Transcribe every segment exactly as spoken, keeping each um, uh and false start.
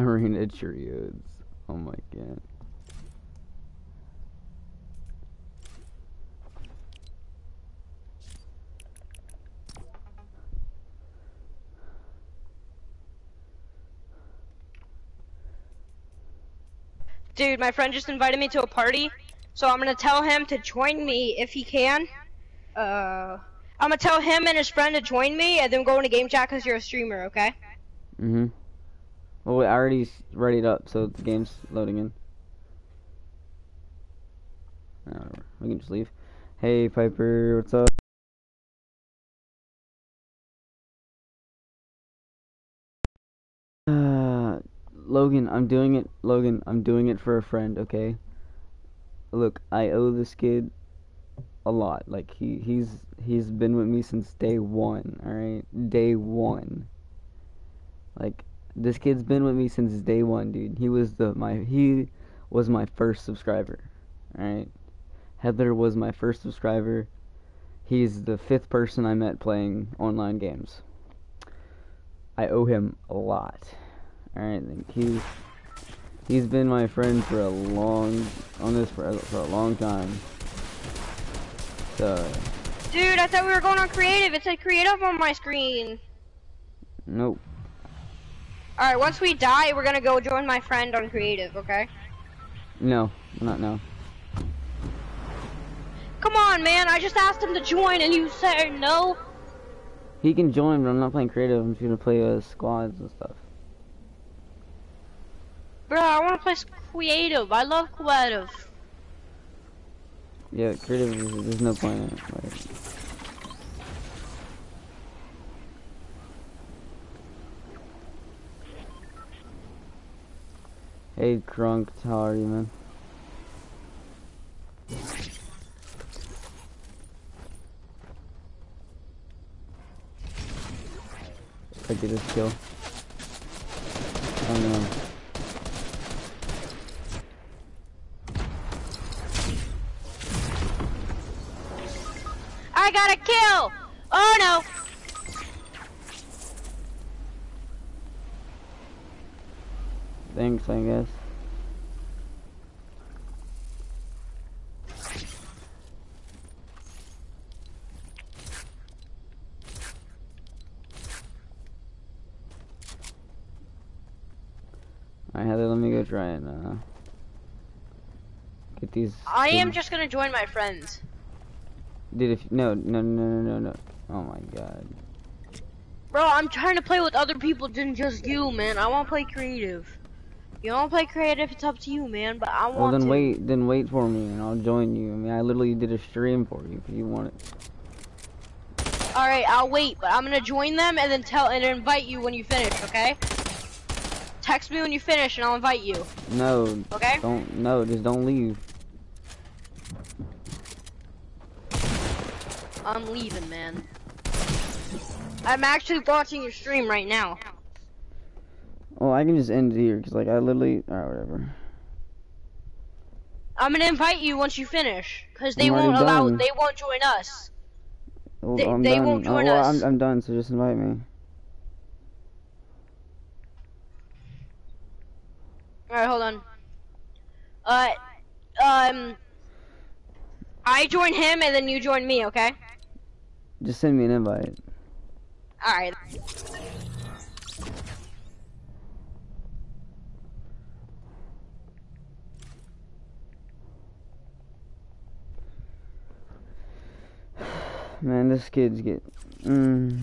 Arena Trios. Oh my god. Dude, my friend just invited me to a party, so I'm gonna tell him to join me if he can. Uh, I'm gonna tell him and his friend to join me, and then go into game chat because you're a streamer, okay? Mm-hmm. Well, I already readied up, so the game's loading in. Uh, we can just leave. Hey, Piper, what's up? Uh, Logan, I'm doing it. Logan, I'm doing it for a friend, okay? Look, I owe this kid a lot. Like he he's he's been with me since day one. All right, day one. Like this kid's been with me since day one, dude. He was the my he was my first subscriber. All right, Heather was my first subscriber. He's the fifth person I met playing online games. I owe him a lot. Alright, he's he's been my friend for a long on this for, for a long time. So Dude, I thought we were going on creative. It said creative on my screen. Nope. Alright, once we die, we're gonna go join my friend on creative, okay? No, not now. Come on, man, I just asked him to join and you said no. He can join, but I'm not playing creative. I'm just gonna play uh, squads and stuff. Bro, I wanna play creative. I love creative. Yeah, creative, there's no point in it. Like, hey, Crunk, how are you, man? If I get this kill. Oh no. I got a kill! Oh no! Thanks, I guess. Alright, Heather, let me go try and uh, get these. I am kids. just gonna join my friends. Dude, if no, no, no, no, no, no. Oh my god. Bro, I'm trying to play with other people than just you, man. I wanna play creative. You don't play creative, it's up to you, man, but I want Well, then to. wait, then wait for me, and I'll join you. I mean, I literally did a stream for you, if you want it. Alright, I'll wait, but I'm gonna join them and then tell and invite you when you finish, okay? Text me when you finish and I'll invite you. No. Okay? Don't, no, just don't leave. I'm leaving, man. I'm actually watching your stream right now. Oh, I can just end it here, because, like, I literally... Alright, whatever. I'm gonna invite you once you finish, because they I'm won't already allow, done. they won't join us. Well, They- I'm they done. won't join oh, well, us. I'm, I'm done, so just invite me. Alright, hold on. Uh, um... I join him and then you join me, okay? Just send me an invite. Alright. Man, this kid's get. Mm.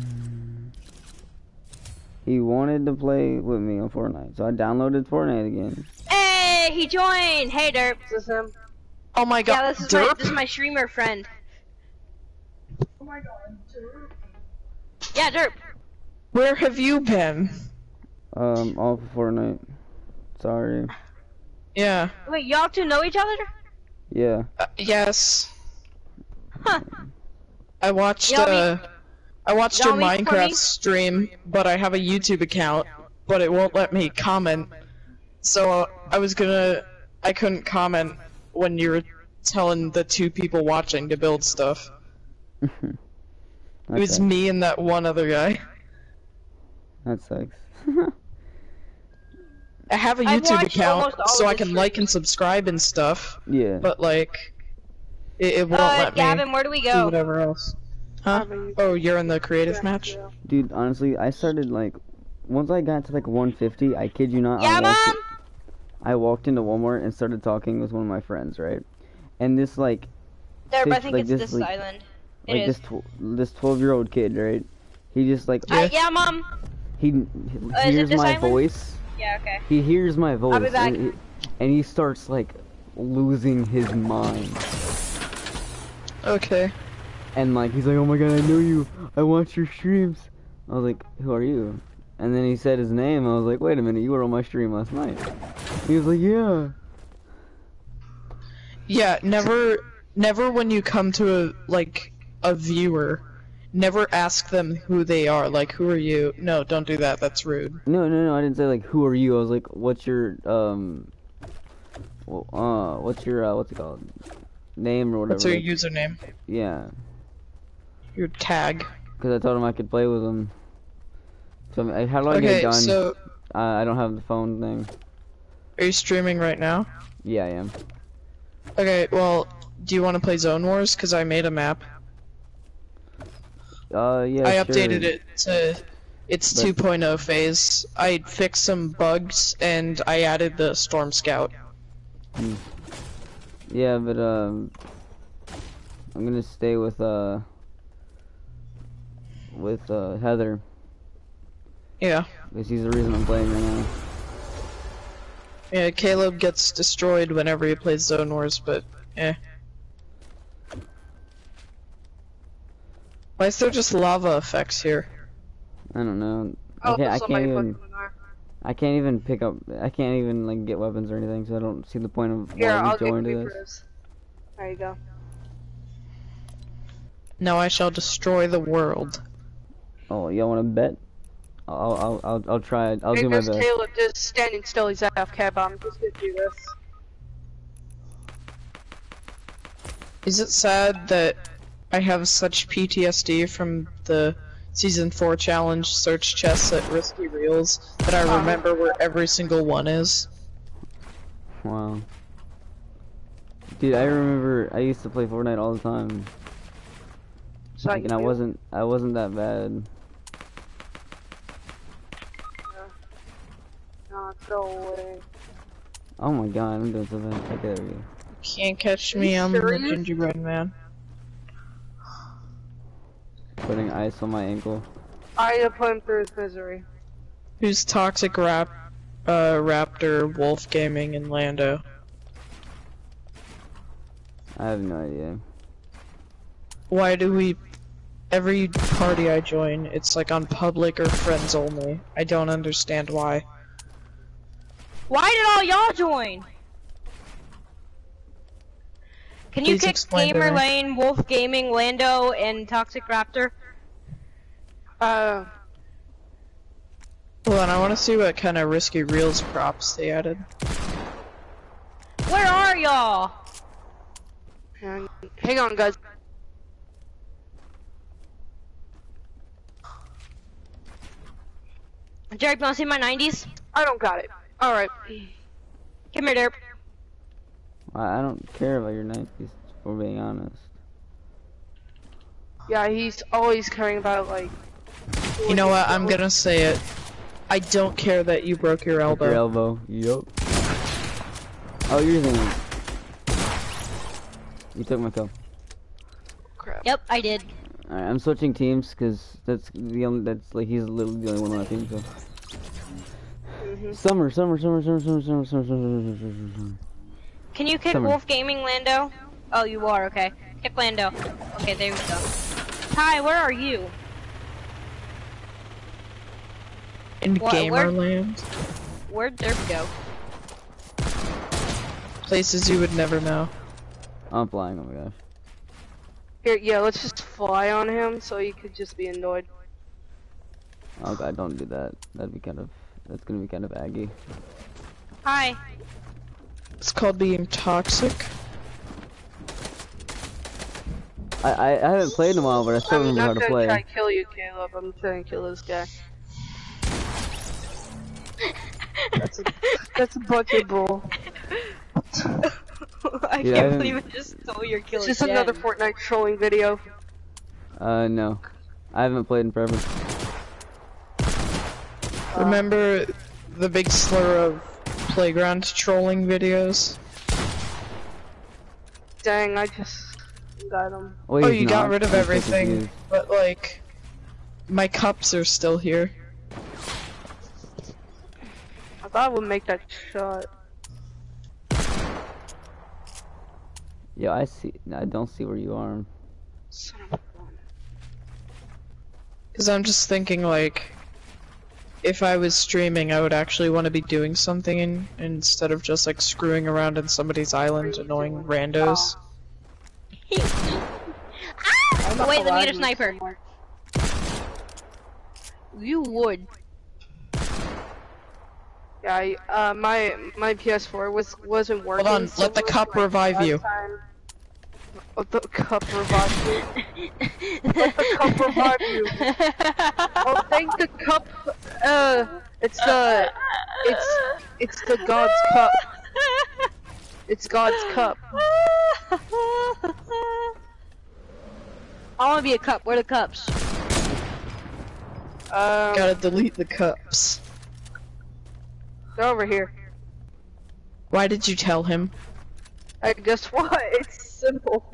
He wanted to play with me on Fortnite, so I downloaded Fortnite again. Hey, he joined! Hey, Derp. Is this him? Oh my god, Yeah, this is Derp? my, this is my streamer friend. Oh my god, Derp. Yeah, Derp. Where have you been? Um, all for Fortnite. Sorry. Yeah. Wait, y'all two know each other? Yeah. Uh, yes. Huh. I watched, Y'all uh... meet- I watched y'all your meet for me? Minecraft stream, but I have a YouTube account, but it won't let me comment. So, uh, I was gonna... I couldn't comment when you were telling the two people watching to build stuff. Okay. It was me and that one other guy. That sucks. I have a I've YouTube watched account, almost all so of I his can like streams. and subscribe and stuff. Yeah. But like, it, it won't Uh, let Gavin, me where do we do go? whatever else. Huh? Oh, you're in the creative match? Dude, honestly, I started like once I got to like one fifty. I kid you not. Yeah, I walked, Mom. I walked into Walmart and started talking with one of my friends, right? And this like Derp, I Fish, think like it's this, this like- island. It like is. this tw- this twelve year old kid, right? He just like Uh, yeah, Mom. he, he Uh, is it hears this my island? voice. Yeah, okay. He hears my voice, be back. And, he, and he starts like losing his mind. Okay. And like he's like, "Oh my god, I know you. I watch your streams." I was like, "Who are you?" And then he said his name. I was like, "Wait a minute, you were on my stream last night." He was like, "Yeah." Yeah, never, never when you come to a, like, a viewer, never ask them who they are, like, who are you? No, don't do that, that's rude. No, no, no. I didn't say like, "Who are you?" I was like, "What's your um, well, uh, what's your uh, what's it called, name or whatever?" What's your like- username? yeah, Your tag. because I told him I could play with him. So I mean, how do I get Okay, it done? so, Uh, I don't have the phone thing. are you streaming right now? Yeah, I am. Okay, well, do you want to play Zone Wars? Because I made a map. Uh, yeah. I sure. updated it to its But- two point oh phase. I fixed some bugs, and I added the Storm Scout. Yeah, but um, I'm gonna stay with uh, with uh Heather Yeah. because he's the reason I'm playing right now. Yeah, Caleb gets destroyed whenever he plays Zone Wars, but eh. Why is there just lava effects here? I don't know. I Oh, can't. I somebody can't even. fucking are. I can't even pick up. I can't even like get weapons or anything. So I don't see the point of Here, why I'll we get joined this. creepers. There you go. Now I shall destroy the world. Oh, y'all want to bet? I'll. I'll. I'll. I'll try. it. I'll Hey, do my there's best. Caleb just standing still. He's A F K, but I'm just gonna do this. Is it sad that I have such P T S D from the Season four challenge search chests at Risky Reels that I remember where every single one is? Wow. Dude, I remember I used to play Fortnite all the time. So Like, and I wasn't. I wasn't that bad. No, go away. Oh my god, I'm doing so bad. Okay, there we go. Can't catch Are me, you I'm the serious? gingerbread man. Putting ice on my ankle. I had to put him through his misery. Who's Toxic Rap, uh, Raptor, Wolf Gaming, and Lando? I have no idea. Why do we... Every party I join, it's like on public or friends only. I don't understand why. Why did all y'all join? Can you Please kick explain to Gamer me. Lane, Wolf Gaming, Lando, and Toxic Raptor? Uh, Hold on, I want to see what kind of Risky Reels props they added. Where are y'all? hang, hang on, guys. Derek, you wanna see my nineties? I don't got it. Alright. Come here, Derek. I I don't care about your nineties, for being honest. Yeah, he's always caring about, like... You know what, I'm gonna say it. I don't care that you broke your Broke elbow. Your elbow. Yup. Oh, you're the You took my kill. Crap. Yep, I did. Alright, I'm switching teams because that's the only. That's like he's literally the only one on my team. So. Mhm. Summer, summer, summer, summer, summer, summer, summer, summer, summer, summer, summer. Can you kick Summer. Wolf Gaming, Lando? Oh, you are, okay. Kick Lando. Okay, there we go. Hi, where are you? In What, where- Gamerland. Where'd Derp go? Places you would never know. I'm flying. Oh my gosh. Here, yeah, let's just fly on him so he could just be annoyed. Oh god, don't do that. That'd be kind of. That's gonna be kind of aggy. Hi. It's called being toxic. I I, I haven't played in a while, but I still I'm remember how not to gonna play. try to kill you, Caleb. I'm trying to kill this guy. That's a That's a bunch of bull. I Yeah, can't I believe I didn't- just stole your kill It's just again. another Fortnite trolling video. Uh, no. I haven't played in forever. Remember the big slur of playground trolling videos? Dang, I just got him. Wait, Oh, he's you got not? rid of I'm so everything, confused. but like, my cups are still here. I thought I would make that shot. Yeah, I see. I don't see where you are. Son of a gun. Cause I'm just thinking like, if I was streaming, I would actually want to be doing something in, instead of just like screwing around in somebody's island, annoying randos. Ah! Wait, let me get a sniper. You would. Yeah, I, uh, my my P S four was wasn't working. Hold on, so let the it was cup like revive last you. time- Let the cup revive you. Let the cup revive you. Oh, thank the cup. Uh, it's the, it's, it's the God's cup. It's God's cup. I wanna be a cup. Where are the cups? Um, Gotta delete the cups. they're over here. Why did you tell him? Hey, guess what? It's simple.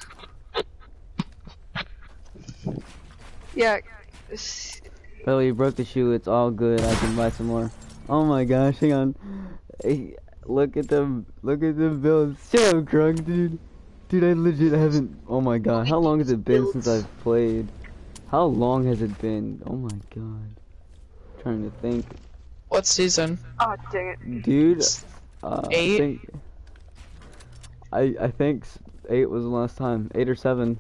Yeah. s- Billy, you broke the shoe. It's all good. I can buy some more. Oh my gosh, hang on. Hey, look at them. Look at them builds. Shut up, Krunk, dude. Dude, I legit haven't. Oh my god, how long has it been since I've played? How long has it been? Oh my god. Trying to think. What season? Oh, dang it. Dude, uh, Eight? I think. I I think s- eight was the last time. Eight or seven.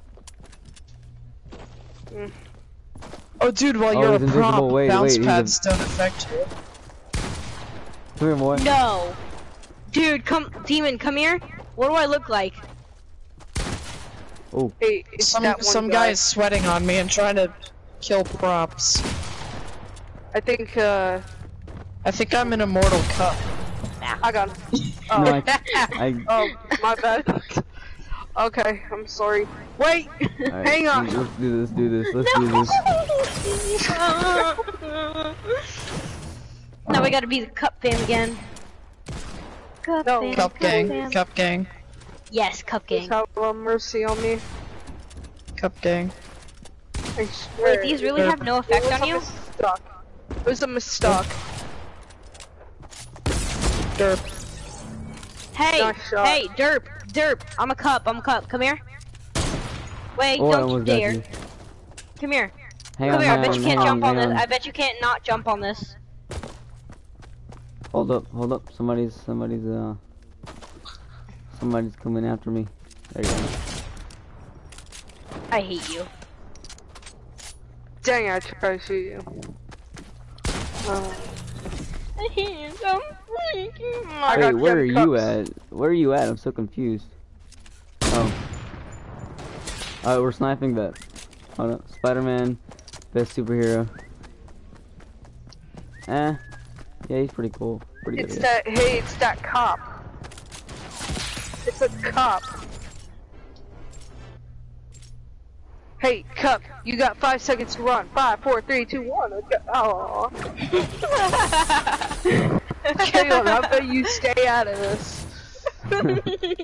Oh, dude, while Oh, you're a he's invisible. prop, Wait, bounce wait, he's pads don't affect you. Come here, boy. No. Dude, come, Demon, come here. What do I look like? Oh, Hey, it's Some that one some guy. guy is sweating on me and trying to kill props. I think, uh, I think I'm an immortal cup. I got him. Oh, no, I, I, oh, my bad. Okay, I'm sorry. Wait! alright, Hang on. Let's do this, do this, let's do this. Now we gotta be the cup fam again. Cup No. fam, Cup gang, fam. cup gang, Yes, cup Just gang. have uh, mercy on me. cup gang. I swear. Wait, these really Derp. have no It effect was on a you? mistake. It was a mistake. Derp. Hey, Nice shot. hey, derp, derp. I'm a cup, I'm a cup. Come here. Wait, Oh, I don't you almost got dare. you. Come here. Hang Come on, here, I hang bet on, you can't hang jump on, on this. hang I bet you can't not jump on this. Hold up, hold up. Somebody's, somebody's, uh, somebody's coming after me. There you go. I hate you. Dang, I tried to shoot you. Uh, I hate you so freaking I much. Wait, got where ten are you cups. at? Where are you at? I'm so confused. Oh. Alright, we're sniping that. Hold up. Spider-Man, best superhero. Eh. Yeah, he's pretty cool. Pretty it's good. that, hey, it's that cop. It's a cop. Hey, cup, you got five seconds to run. Five, four, three, two, one. Okay. Oh. Caleb, how about you stay out of this? Oh my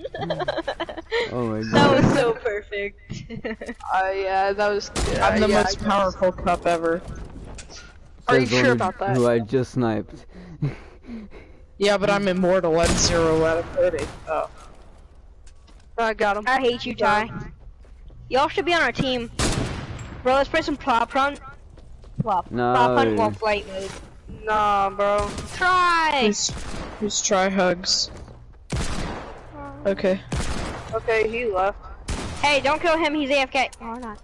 That god. was so perfect. Uh, yeah, that was. Uh, I'm the yeah, most I- powerful cup ever. Are you Says the sure one about that? Who I just sniped. Yeah, but I'm immortal. I'm zero out of thirty. Oh. I got him. I hate you, Ty. Y'all should be on our team. Bro, let's play some prop hunt. Well, No. prop hunt while flight mode. Nah, bro. Try! Who's, who's try hugs? Okay. Okay, he left. Hey, don't kill him, he's A F K. Or not.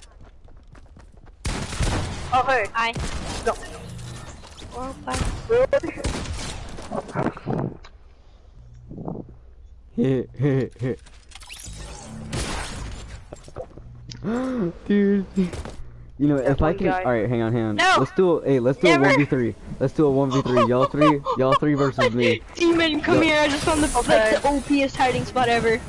Oh, hey. I. No. Or bye. Really? Dude. You know, if I one can. guy. Alright, hang on, hang on. No! Let's do a. Hey, let's do Never. a one v three. Let's do a one v three. Y'all three, y'all three versus me. Demon, come Yo. here. I just found the Okay. like the O P-est hiding spot ever.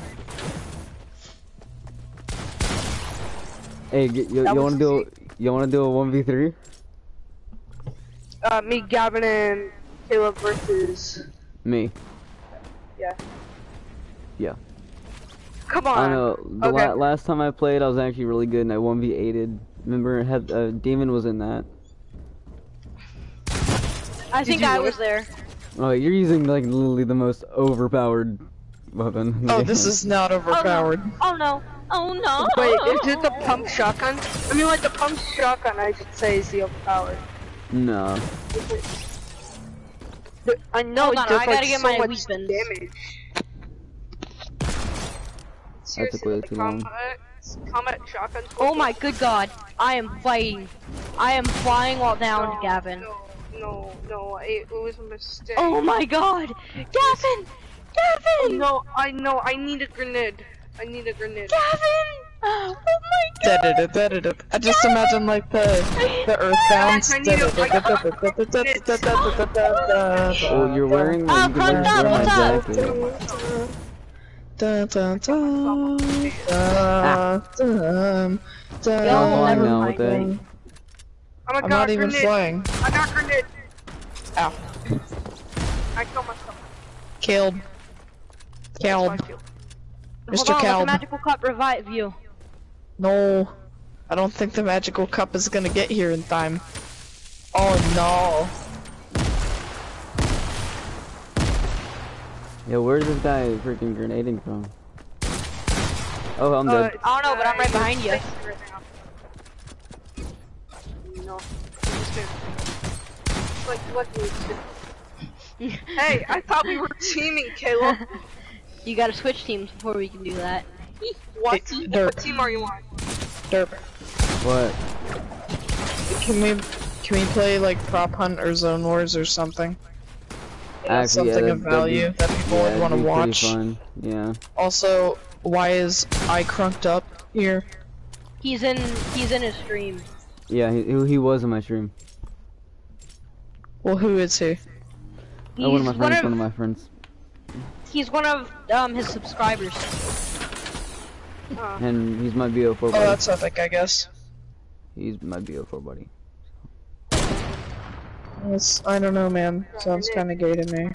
Hey, y- you, That you was wanna do you wanna do a one v three? Uh, me, Gavin, and Caleb versus. Me. Yeah. Yeah. Come on. I know. The Okay. la last time I played, I was actually really good, and I one v eighted. Remember, had uh, Demon was in that. I think you I win? was there. Oh, you're using like literally the most overpowered weapon. Oh, this is not overpowered. Oh no. Oh no. Wait, is it the pump shotgun? I mean, like the pump shotgun, I should say, is the overpowered. No. The- I know Hold it on, does I gotta like get so my much weapons. damage. That took way Seriously, too like, long. combat, combat shotguns. Oh my good god. I am fighting. I am flying while down, no, Gavin. No, no, no, it, it was a mistake. Oh my god. Gavin! Gavin! No, I know, I need a grenade. I need a grenade. Gavin! Oh my god. Da-da-da-da-da-da. I just imagine like the the earth bounce. I need a- I Da-da-da-da-da-da-da-da-da-da-da-da-da-da. Oh, you're wearing. Oh, you can wear, Crunk Up, wear my what's up? jacket. Dun, dun, dun, dun, dun, dun, Yo, I'm flying never now mind. with it. Oh my I'm god, not even grenade. flying. I got grenade. Ow. I killed myself. Killed. Killed. That's my shield. Mister Hold on, let the Calb. magical cup revive you. No. I don't think the magical cup is gonna get here in time. Oh no. Yo, where's this guy freaking grenading from? Oh, I'm Uh, dead. I don't know, but I'm right uh, behind you. right now. No, just kidding. Like, what do you do? Hey, I thought we were teaming, Caleb. You gotta switch teams before we can do that. What? It's What dirt. team are you on? Derp. What? Can we can we play like prop hunt or zone wars or something? Yeah, Actually, yeah, something that'd- of value that'd be- that people Yeah, would want to it'd be pretty watch. Fun. Yeah. Also, why is I crunked up here? He's in he's in his stream. Yeah, he, he was in my stream. Well, who is he? He's Oh, one of my one friends. of One of my friends. he's one of um his subscribers. Uh, And he's my B O four Oh, buddy. that's epic, I guess. He's my B O four buddy. It's, I don't know, man. Sounds kind of gay to me.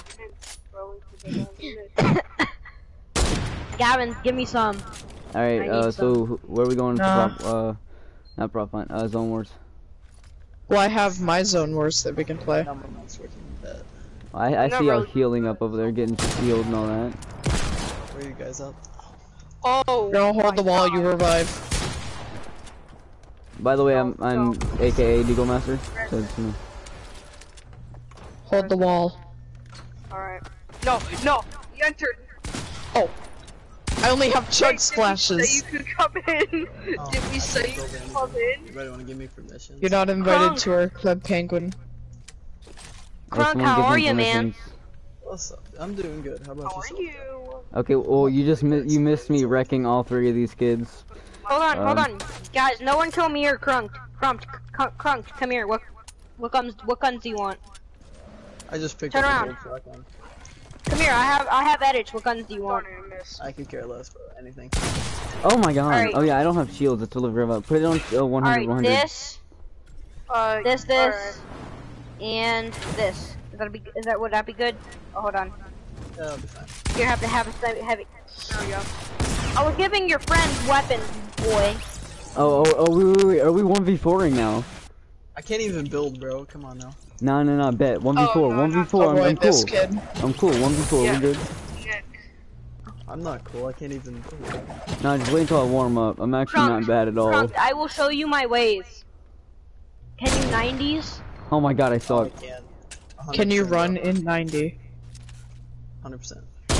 Gavin, give me some. All right. I Uh, need so wh- where are we going? Nah. To prop, uh, not prop hunt. Uh, zone wars. Well, I have my zone wars that we can play. I I Not see y'all really. healing up over there, getting healed and all that. Where are you guys up? oh. Don't hold my the wall, God. you revive. By the way, I'm No, I'm no. A K A Deagle Master. So it's me. Hold the wall. Alright. No, no, you entered. Oh. I only have chug Wait, splashes. Did we say you could come in? Oh, Did we say you could come in? You ready? Want to give me permission? You're not invited Crunk. to our club penguin. Oh, Crunk, someone how give are me you, man? permissions. What's up? I'm doing good. How about How are yourself? you? Okay, well you just mi you missed me wrecking all three of these kids. Hold on, hold Um, on, guys. No one kill me or Crunk. Crunk, Crunk, Crunk, come here. What, what guns? What guns do you want? I just picked Turn up around. a gold shotgun. Come here. I have, I have edits. What guns do you want? Darn it, I missed. I could care less, bro. Anything. Oh my god. Alright. Oh yeah, I don't have shields. It's a little rev up. Put it on uh, one hundred. Alright, one hundred. this, Uh, this, this, alright. and this. Is that be? Is that would that be good? Oh, hold on. Yeah, that'll be fine. You have to have a slightly heavy. There we go. I was giving your friend weapons, boy. Oh, oh, oh, wait, wait, wait. Are we one v four-ing now? I can't even build, bro. Come on now. No, no, no. Bet. one v four. Oh, no, one v not four. I'm, I'm Avoid this cool. kid. I'm cool. one v four. Yeah. We're good. Nick. I'm not cool. I can't even build. No, just wait until I warm up. I'm actually Crunk, not bad at all. Crunk, I will show you my ways. Can you nineties? Oh my god, I Oh, I suck. can. Can you one hundred run percent, bro. in ninety? one hundred percent.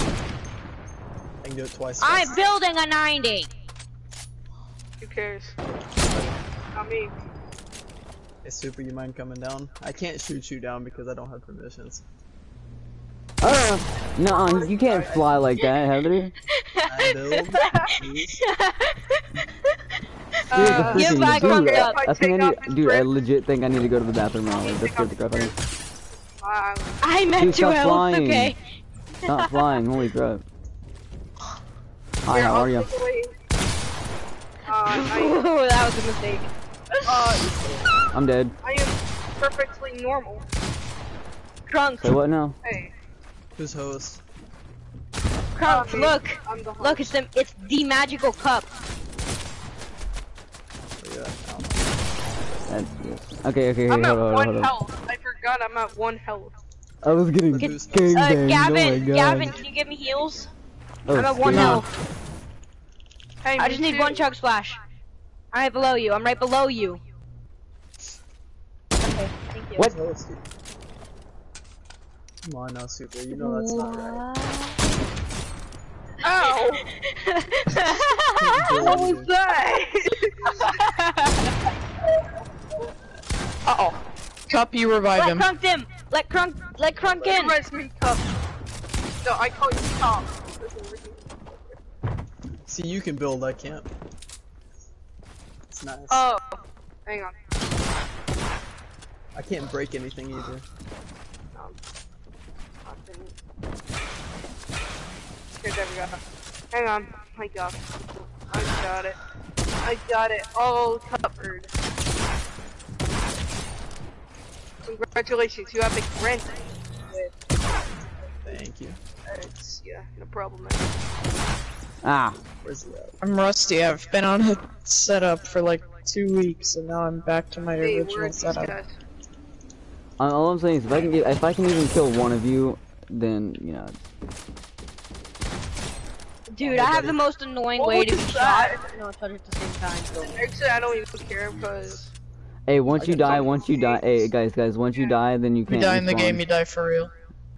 I can do it twice. I'm fast. building a ninety. Who cares? Not me. Hey, Super, you mind coming down? I can't shoot you down because I don't have permissions. Uh, no, you can't fly like that, Heather. I build. please. Dude, the Uh, freaking- get back dude, on I- up. I think I Take off need, his dude, I friend. legit think I need to go to the bathroom now. Like, that scared the crap out of me. Uh, I meant Dude, to stop health, flying. okay. Stop flying, holy crap. Hi, here, how I'll are you? take away- Uh, I, Ooh, that was a mistake. uh, I'm dead. I am perfectly normal. Crunk, Say what now? Hey, Who's host? Crunk, uh, look. I'm the host. Look, it's the, it's the magical cup. Oh, yeah, I don't know. That's yes. Okay, okay, I'm hey, at hold on, one hold on. health. I forgot I'm at one health. I was getting Get- gangbanged, Uh, oh my Gavin, god. Gavin, can you give me heals? Oh, I'm at one scary. health. Hey, I me just need too. one chug splash. I'm right below you. I'm right below you. Okay, thank you. What? Host, dude. Come on now, Super. You know that's not right. Ow! What was that? Uh oh. Cup, you revive Let him. Crunk him. Let Crunk. Let Crunk It in. reminds me cup. No, I call you Tom. See, you can build, I can't. It's nice. Oh, hang on. I can't break anything either. Um, fucking- Here, there we go. Hang on. I got it. I got it. I got it all covered. Congratulations, you have a grant. Thank you. It's, yeah, no problem, man. Ah, Where's he at? I'm rusty. I've been on a setup for like two weeks, and now I'm back to my Hey, original where's these setup. guys? uh, all I'm saying is if I can get, if I can even kill one of you, then you know. Dude, I have the most annoying What way to be was shot. that? No, touch at the same time. So. Actually, I don't even care because Hey, once I you got die, some once you die, hey guys, guys, once you die, then you You can't. die in the respawn. game, you die for real.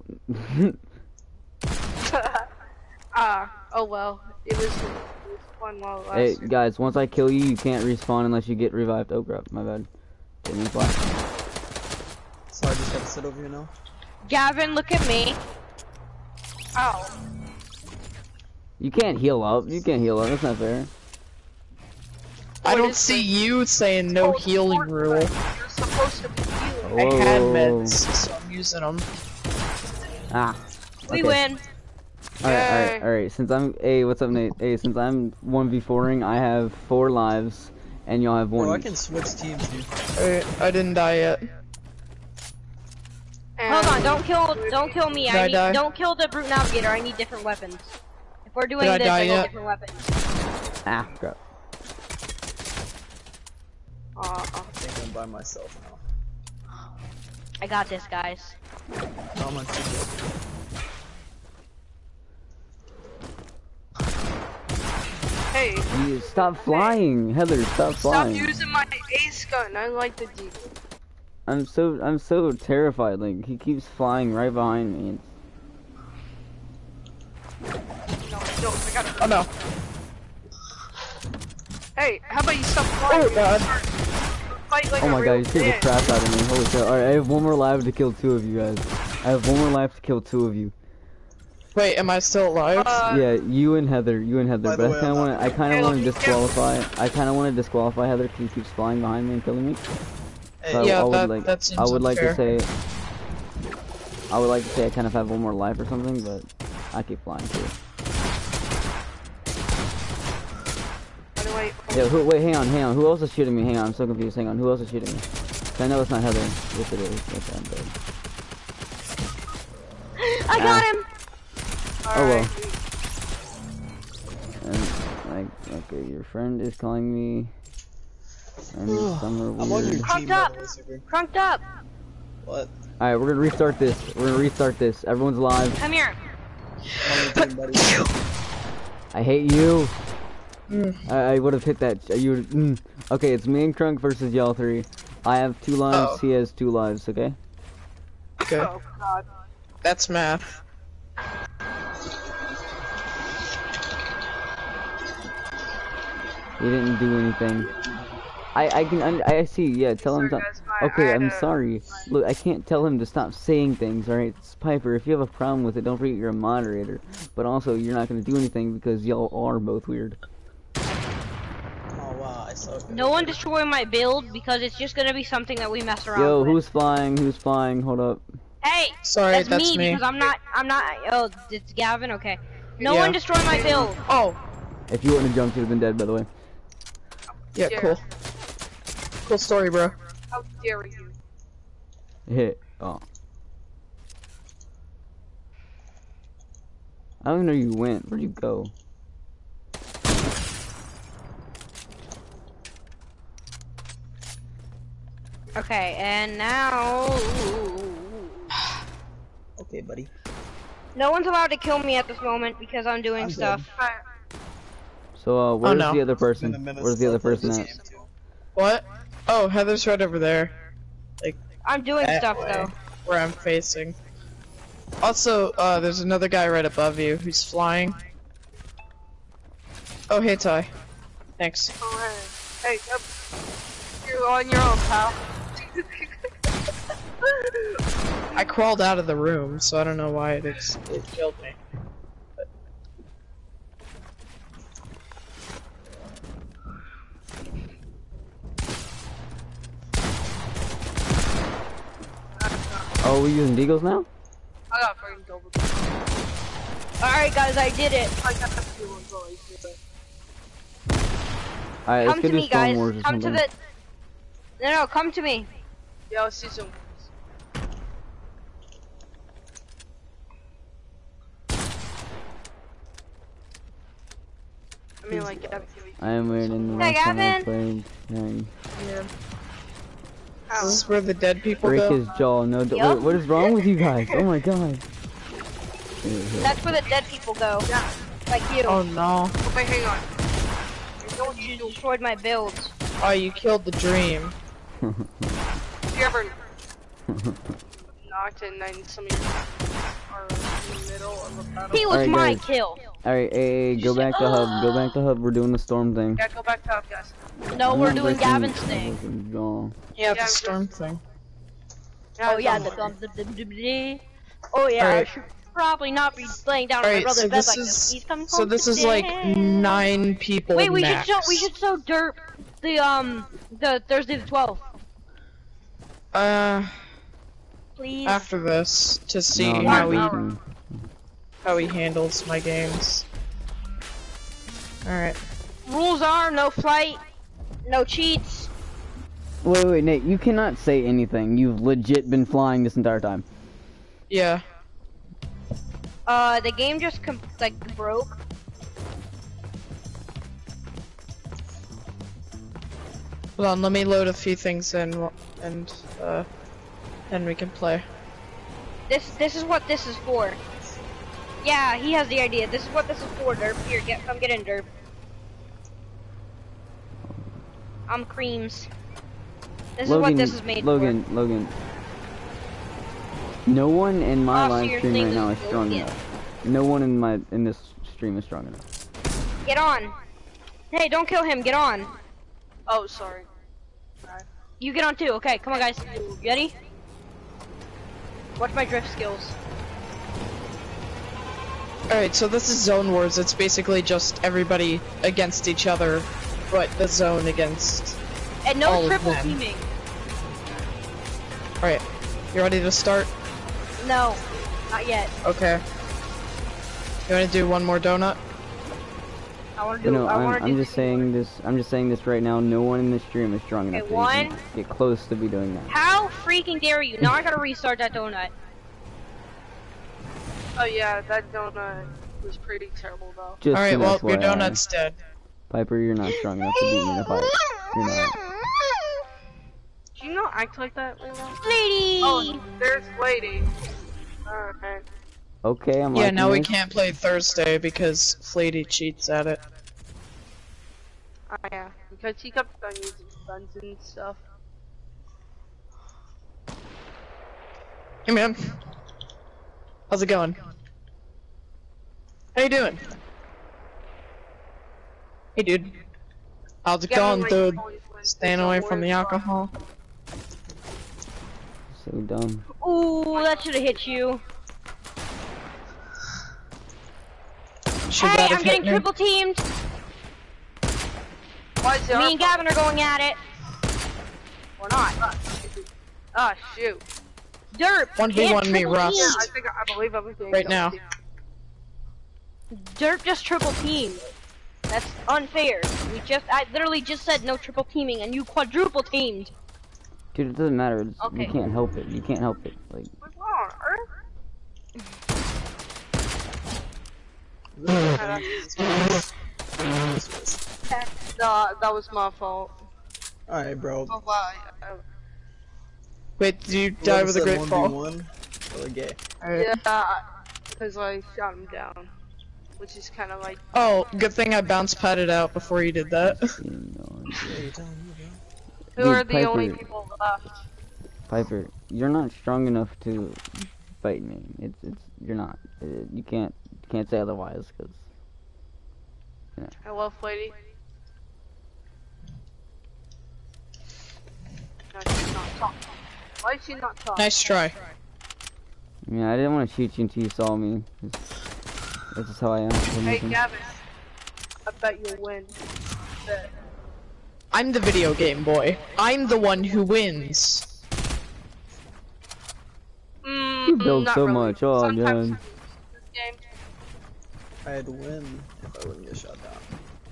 ah, oh well, it was, it was fun while it Hey lasted. guys, once I kill you, you can't respawn unless you get revived. Oh crap, my bad. Didn't mean to fly. So I just gotta sit over here now? Gavin, look at me. Ow. You can't heal up. You can't heal up. That's not fair. I What don't is see this? you saying no Oh, healing Fortnite. rule. You're supposed to be healing. I had Whoa. meds, so I'm using them. Ah. We Okay. win. All right, all right, Yay. all right. Since I'm, hey, what's up, Nate? Hey, since I'm one v four-ing, I have four lives, and y'all have one. Bro, I each. can switch teams, dude. I, I didn't die yet. Hold on, don't kill, don't kill me. Did I I need, die? don't kill the brute navigator. I need different weapons. If we're doing Did I this, die I need yet? different weapons. Ah, crap. Uh, I think I'm by myself now. I got this, guys. How much you get? hey, You stop flying, Heather. Stop stop flying. using my ace gun. I like the G. I'm so, I'm so terrified. Like he keeps flying right behind me. No, no, I gotta. Oh no. Hey, how about you stop flying? Oh god. Fight like Oh a my god, real you scared the man. crap out of me. Holy shit. Alright, I have one more life to kill two of you guys. I have one more life to kill two of you. Wait, am I still alive? Uh, Yeah, you and Heather, you and Heather. By the But I way, kinda I'm wanna, not- I kinda Hey, wanna look, disqualify, I kinda wanna disqualify Heather because he keeps flying behind me and killing me. Hey, So Yeah, I would that- like, that seems I would like to unfair. say, I would like to say I kind of have one more life or something, but I keep flying too. by the way, Yeah, who, wait, hang on, hang on. Who else is shooting me? Hang on, I'm so confused. Hang on, who else is shooting me? 'Cause I know it's not Heather. Yes, it is. Yes, I'm dead. I got him. Oh well. alright. And, like, okay, your friend is calling me. And some are I'm on your weird. team, Cranked by up. the way, Super. Crunked up. What? Alright, we're gonna restart this. We're gonna restart this. Everyone's live. Come here. I'm on your team, buddy. I hate you. Mm. I, I would have hit that. You would, mm. Okay, it's me and Crunk versus y'all three. I have two lives. Oh. He has two lives. Okay. Okay, Oh god. that's math. He didn't do anything. I I can un I see. Yeah, tell him. Sorry, To, guys, my- I okay, had I'm a- sorry. Look, I can't tell him to stop saying things. All right, it's Piper. If you have a problem with it, don't forget you're a moderator. But also, you're not gonna do anything because y'all are both weird. Oh wow, I suck. No one destroy my build because it's just gonna be something that we mess around Yo, with. who's flying? Who's flying? Hold up. Hey, Sorry, that's, that's me, me. because I'm not. I'm not. Oh, it's Gavin. Okay. No Yeah. one destroy my build. Oh, If you wouldn't have jumped, you'd have been dead, by the way. yeah, Yeah. cool. Cool story, bro. How dare you? Hit. Oh. I don't even know you went. Where'd you go? Okay, and now. Okay, buddy. No one's allowed to kill me at this moment because I'm doing I'm stuff. So, uh, where's no. the other Been a person? minute Where's the since other I played person this at? game, too. What? Oh, Heather's right over there. I'm doing That stuff way, though. where I'm facing. Also, uh, there's another guy right above you who's flying. Oh, hey, Ty. Thanks. Oh, hey. Hey, yep. You're on your own, pal. I crawled out of the room, so I don't know why it, ex it killed me. But... Oh, we using deagles now? I got freaking double. Alright, guys, I did it. I got the few ones always, but Alright, let's Come go to do me, Storm guys. Wars or Come to something. the. No, no, come to me. yeah, let's see some. I mean, like, yeah, I am weird in the Hey, last time I Gavin. played. Dang. yeah. Is this where the dead people Break go? his jaw. No, d- Yup. what, what is wrong with you guys? Oh my god. That's where the dead people go. Yeah. Like you. Oh no. Okay, hang on. Don't You you do destroyed my builds. Oh, you killed the dream. if you ever knocked and then some of you are in the middle of a battle? He was Alright, my guys. kill. Alright, hey, hey, go back to hub. Go back to hub. We're doing the storm thing. Yeah, go back up, guys. No, I'm we're not doing breaking- Gavin's I'm thing. breaking his jaw. Yeah, the Yeah, storm thing. Oh yeah, it's the on. the, the, the, the Oh yeah, I Alright. should probably not be laying down on my Alright, brother's so bed this like is this. He's coming so home this is like today. nine people. Wait, we max. should show we should show Derp the um the Thursday the twelfth, Uh, please. after this to see No, how not he listening. how he handles my games. All right. Rules are no flight, no cheats. Wait, wait, Nate, you cannot say anything. You've legit been flying this entire time. Yeah. Uh, the game just com like broke. Hold on, let me load a few things in, wh- and uh, then we can play. This this is what this is for. Yeah, he has the idea. This is what this is for, Derp. Here, get come get in, Derp. I'm creams. This Logan, is what this is made Logan, Logan. No one in my Oh, so live your stream thing right now is is strong broken. enough. No one in my in this stream is strong enough. for. Get on. Hey, don't kill him. Get on. Oh, sorry. Alright. You get on too. Okay, come on, guys. You ready? Watch my drift skills. All right, so this is Zone Wars. It's basically just everybody against each other, but the zone against. And no All of triple them. teaming. All right, you ready to start? No, not yet. Okay. You want to do one more donut? I want to You do. know, I I'm, want to do. I'm just saying this. I'm just saying this right now. No one in this stream is strong enough Okay, to one. even get close to be doing that. How freaking dare you? Now I gotta restart that donut. Oh yeah, that donut was pretty terrible though. Just All right, an well F Y I. your donut's dead. Piper, you're not strong enough to beat me in a fight. You're not. Do you not act like that, Lila? Lady! Oh, there's Lady. Alright. Okay, I'm Yeah, liking now we this. can't play Thursday because Flady cheats at it. Oh yeah, because he kept on using guns and stuff. Hey man, how's it going? How you doing? Hey dude, how's it Yeah, going, like, dude? always like, Staying it's away a from the weird alcohol. So dumb. Ooh, that should have hit you. Should Hey, that have I'm hit getting me? triple teamed. Why is it Me and Gavin are going at it. Or not. Ah, shoot. Derp, one v can't one me, triple Rust. team. I think I believe everything. Right now. Derp just triple teamed. That's unfair. We just, I literally just said no triple teaming, and you quadruple teamed. Dude, it doesn't matter. It's, Okay. You can't help it. You can't help it. Like, What's on Earth? No, that was my fault. Alright, bro. Oh wow. I- Wait, did you die with a great fall? one or gay? Alright. Yeah, because I shot him down, which is kind of like. Oh, good thing I bounce padded out before you did that. you know, Yeah, you're telling me, bro. Who Dude, are the only Piper. people left? Piper, you're not strong enough to fight me. It's it's you're not. Uh, you can't you can't say otherwise, cause I love lady. No, she's not talking. Why is she not talking? Nice try. I mean I didn't want to shoot you until you saw me. It's, that's just how I am. for some Hey, reason. Gavin. I bet you'll win. Bet. I'm the video game boy. I'm the one who wins. Mm, You build not so really. much. Oh, Sometimes man. this game. I'd win if I wouldn't get shot down.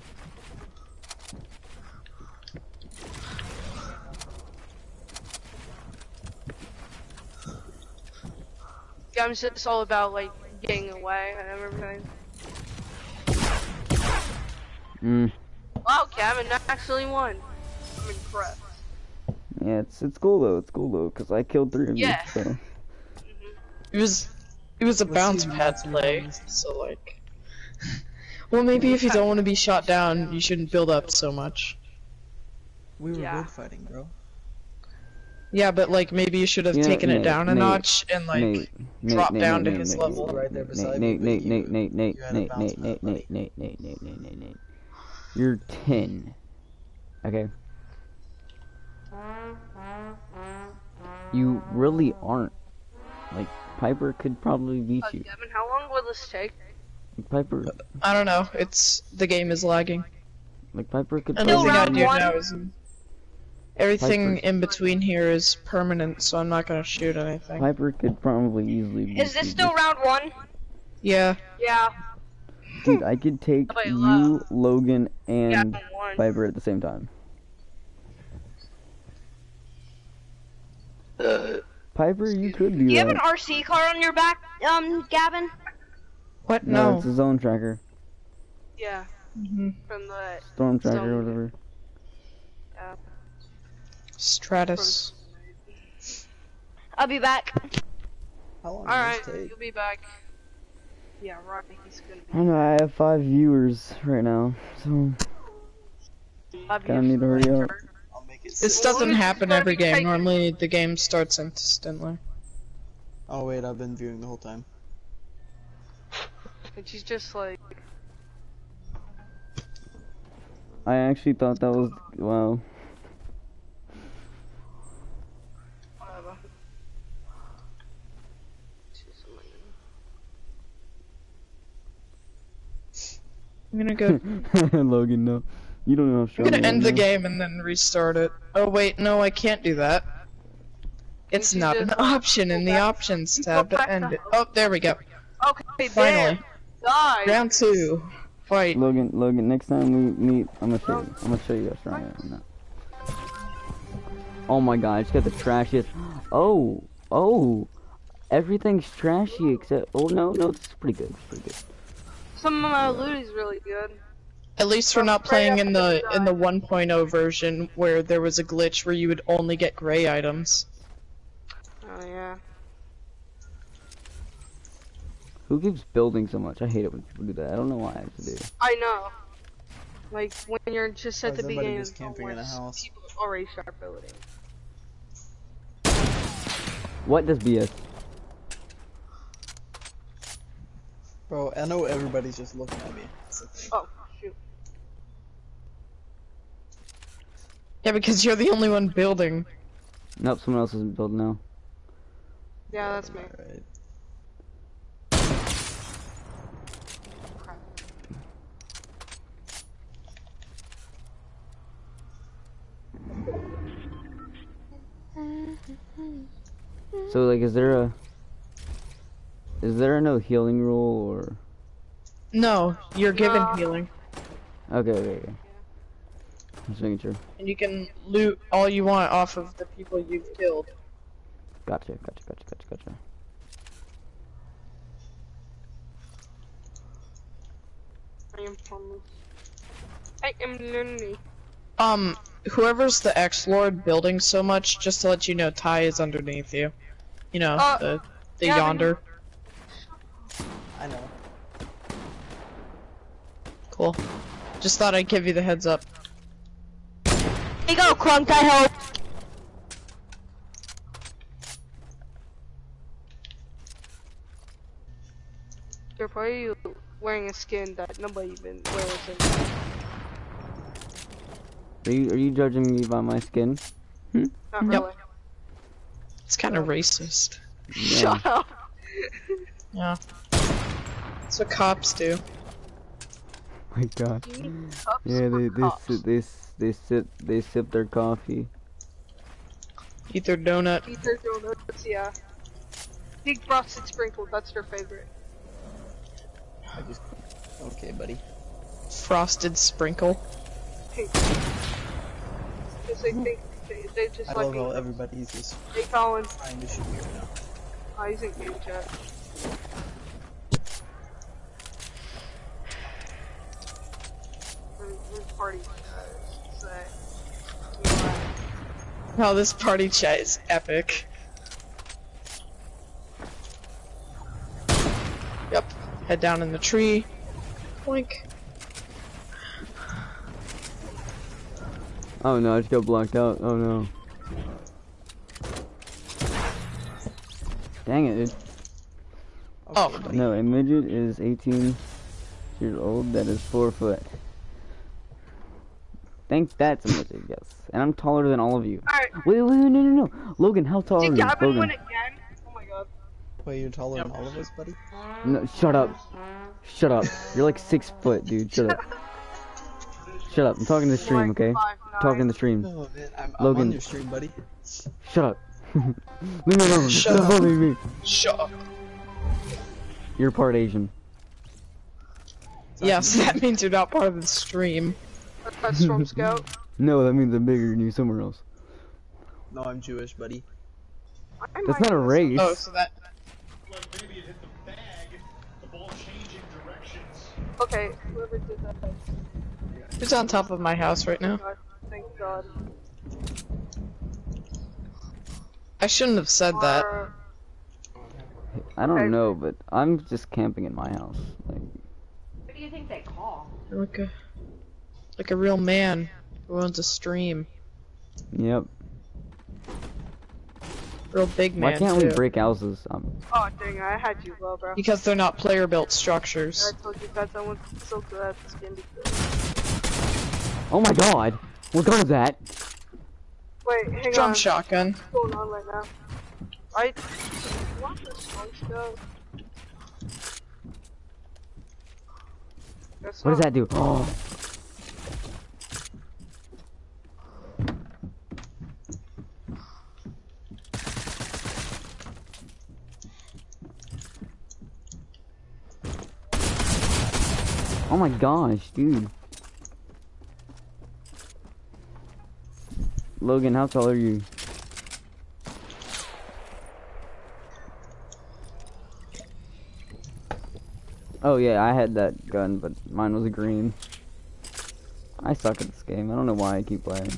Game's just all about like getting away and everything. Mm. Wow, Gavin actually won. I'm impressed. Yeah, it's it's cool though. It's cool though, cause I killed three of Yeah. you. So. It was, it was a Let's bounce see if pad that's play, realistic. so like. Well, maybe if you don't want to be shot down, you shouldn't build up so much. We were Yeah. good fighting, bro. Yeah, but like maybe you should have You know, taken it Nate, down a Nate, notch and like Nate, Nate, drop Nate, down Nate, to his Nate, level. Nate, Right there Nate, beside Nate, me, Nate, but Nate, you- Nate, Nate, you had a Nate, bounce Nate, pad Nate, fight. Nate, Nate, Nate, Nate, Nate, Nate, Nate. You're ten. Okay. You really aren't. Like Piper could probably beat Uh, you. Gavin, how long will this take? Piper, I don't know. It's the game is lagging. like Piper could. And the Still thing I round do one. now is everything Piper. in between here is permanent, so I'm not gonna shoot anything. Piper could probably easily beat Is this you. still round one? Yeah. Yeah. Dude, I could take Wait, you, uh, Logan, and Gavin won. Piper at the same time. Piper, you could do Do you have that. an R C car on your back, um, Gavin? What? No, No. it's a zone tracker, Yeah. Mhm. From the storm tracker, Zone. or whatever. uh, Stratus. I'll be back. How long Alright, does this you'll be back. Yeah, Rodney, he's gonna I know I have five viewers right now, so be kinda need to hurry up. take? I'll make it This six. doesn't It's happen gonna every be game. taken- Normally the game starts instantly. Oh wait, I've been viewing the whole time. And she's just like, I actually thought that was wow. whatever. She's like- I'm gonna go. Logan, no, you don't know how I'm strong. gonna I am end the now. game and then restart it. Oh wait, no, I can't do that. It's you not an just- option in the options you tab go to back end to- it. Oh, there we go. Okay, Finally. there. Die. Round two. Fight. Logan, Logan, next time we meet, I'm gonna show you. I'm gonna show you how strong I am now. Oh my god, I just got the trashiest. Oh, oh, everything's trashy except. Oh no, no, it's pretty good. It's pretty good. Some of my loot is really good. At least we're not playing in the in the one point oh version where there was a glitch where you would only get gray items. Oh yeah. Who keeps building so much? I hate it when people do that. I don't know why I have to do. I know. Like when you're just at Why is the everybody beginning just of the camping in a wars, house? people already start building. What does B S? Bro, I know everybody's just looking at me. That's the thing. Oh shoot. Yeah, because you're the only one building. Nope, someone else isn't building now. Yeah, that's me. Alright. So So like, is there a, is there no healing rule or? No, you're given No. healing. Okay, okay, okay. Just making sure. And you can loot all you want off of the people you've killed. Gotcha, gotcha, gotcha, gotcha, gotcha. I am homeless. I am lonely. Um, whoever's the X-Lord building so much, just to let you know, Ty is underneath you. You know, Uh, the, the yeah, yonder. I know. Cool. Just thought I'd give you the heads up. Here you go, Crunk, I hope. They're probably wearing a skin that nobody even wears anymore. Are you are you judging me by my skin? Not Yep. really. It's kind of racist. Yeah. Shut up. Yeah. That's what cops do. My God. You need cups Yeah, for they they cops. sit they s- they sip they sip their coffee. Eat their donut. Eat their donuts, yeah. Big frosted sprinkle, that's their favorite. I just. Okay, buddy. Frosted sprinkle. Pink. Because they think they, they just I like love how me. everybody's just Hey Colin, trying to shoot me right now. oh, he's in game chat. Where's party? Uh, say. You know, Oh, this party chat is epic. Yep. Head down in the tree. Boink. Oh no, I just got blocked out. Oh no. Dang it, dude. Oh, Okay, buddy. No, a midget is eighteen years old. That is four foot. Think that's a midget, yes. And I'm taller than all of you. Alright, Wait, wait, wait, no, no, no. Logan, how tall are did you? Gavin win Logan. again? Oh my god. Wait, you're taller than Yep. all of us, buddy? No, shut up. Shut up. You're like six foot, dude. Shut up. Shut up. I'm talking to the stream, okay? Five, nine. Talking to the stream. No, man, I'm, I'm Logan. on your stream, buddy. Shut up. no, no, no. Shut Stop up. bullying me. shut up. You're part Asian. Yes, that means you're not part of the stream. That's Storm Scout. No, that means I'm bigger than you somewhere else. No, I'm Jewish, buddy. I That's might not a miss- race. Oh, so that. Okay, whoever did that. Who's on top of my house right now? God, thank God. I shouldn't have said that. Or- I don't Okay. know, but I'm just camping in my house. Like, What do you think they call? You're like a, like a real man who owns a stream. yep. Real big man Why can't too. we break houses? Um, Oh dang, I had you low, bro. Because they're not player-built structures. I told you guys I was so good at this game before. oh my God! What gun is that? Wait, hang Drum on. shotgun. What's going on right now? I want this Storm Scout. That's What does not- that do? Oh, oh my gosh, dude. Logan, how tall are you? Oh yeah, I had that gun, but mine was green. I suck at this game. I don't know why I keep playing.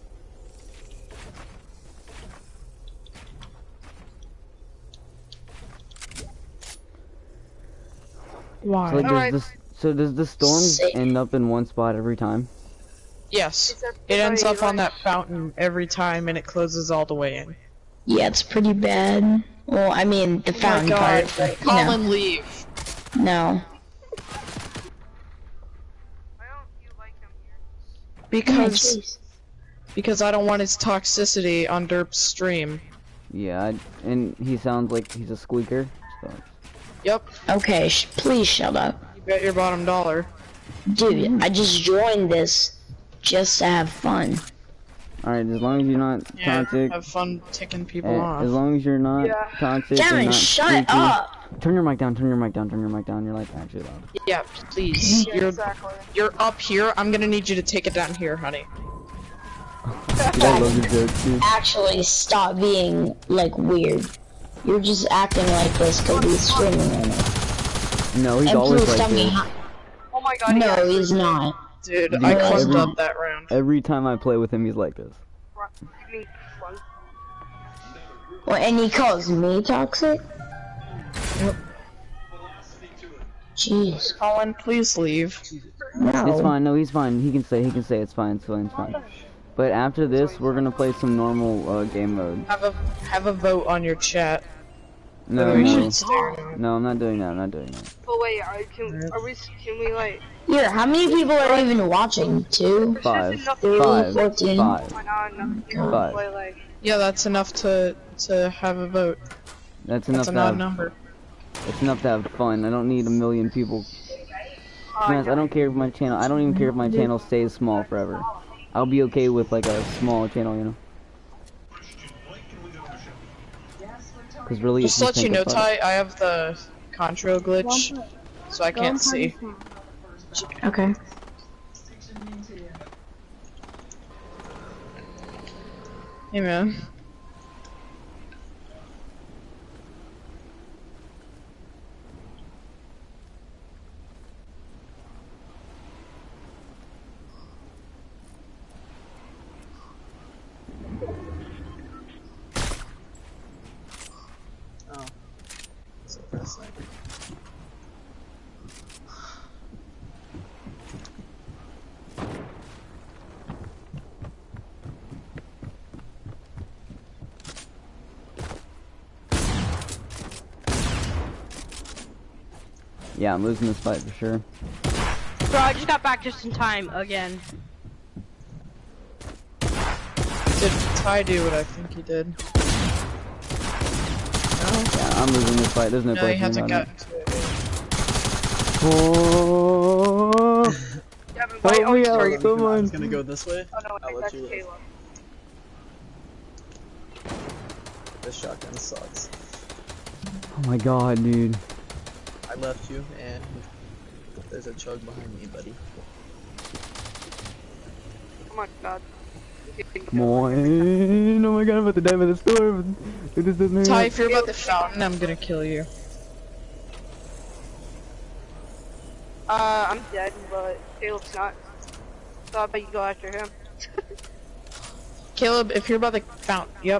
Why? So, like, does Alright. this, so does the storms Sick. end up in one spot every time? Yes. Is It ends everybody up on right? that fountain every time and it closes all the way in. Yeah, it's pretty bad. Well, I mean, the Oh my fountain god. part, but, you know, Colin, leave. no. Why don't you like him here? Yeah, Because jeez. because I don't want his toxicity on Derp's stream. Yeah, I, and he sounds like he's a squeaker. So. Yep. Okay, sh please shut up. You bet your bottom dollar. Dude, I just joined this just to have fun. Alright, as long as you're not Yeah, toxic, have fun ticking people eh, off. as long as you're not Yeah. toxic and Kevin, not shut sneaky. up. Turn your mic down, turn your mic down, turn your mic down. You're like actually loud. Yeah, please. Yeah, You're exactly. you're up here. I'm gonna need you to take it down here, honey. Dude, I love your jokes, dude. Actually, stop being like weird. You're just acting like this because he's streaming right now. No, he's And always please like tell me this. how. Oh my god. No, yeah. he's not. Dude, Dude, I every- clubbed up that round. Every time I play with him, he's like this. Give me one. Well, and he calls me toxic. Jeez. Colin, please leave. No. It's fine. No, he's fine. He can say. He can say it's fine. It's fine. It's fine. But after this, we're gonna play some normal uh, game mode. Have a have a vote on your chat. No, Whether we no, should stay or not. no. I'm not doing that. I'm not doing that. But wait, are, can, are we, can we like, Here, how many people are even watching? Two? Five, Three? five, Fourteen? five, why not nothing? Five. Play like, Yeah, that's enough to to have a vote. That's enough That's a to odd have. number. It's enough to have fun. I don't need a million people. uh, Yes, I don't care if my channel. I don't even care if my channel stays small forever. I'll be okay with like a small channel, you know. Cause really, Just if to let you think know, about Ty, I have the Contro glitch, so I can't see. Okay. Hey man. Oh. So that's like. Yeah, I'm losing this fight for sure. Bro, I just got back just in time again. Did Ty do what I think he did? Yeah, I'm losing this fight. There's no, No, he question hasn't about gotten it. to it. Oh, Kevin, wait, help oh, me sorry. out, someone. It's gonna go this way. Oh no, I I'll think let that's you live. Caleb. This shotgun sucks. Oh my god, dude. I left you, and there's a chug behind me, buddy. Oh my god. Come on. Oh my god, I'm about to die by the storm. If this doesn't Ty, hurry up. if you're about the fountain, I'm gonna kill you. Uh, I'm dead, but Caleb's not. So I bet you go after him. Caleb, if you're about the fountain, yep.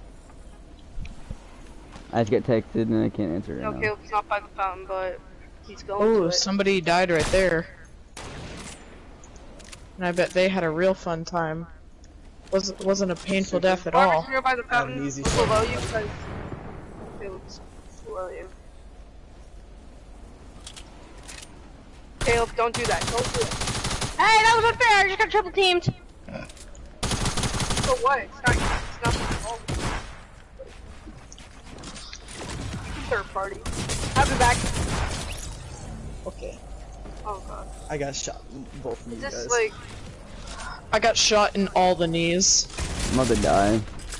I just get texted and I can't answer No, right now. Caleb's not by the fountain, but he's going Oh, to it. somebody died right there. And I bet they had a real fun time. Was wasn't a painful death at all. If you're by the I have an fountain, easy look shot. below you because Caleb's below you. Caleb, don't do that. Don't do it. Hey, that was unfair. I just got triple teamed. For what? It's not. It's not your fault. Third party. I'll be back. Okay. Oh god. I got shot. Both of you Is guys. this like? I got shot in all the knees. I'm about to die.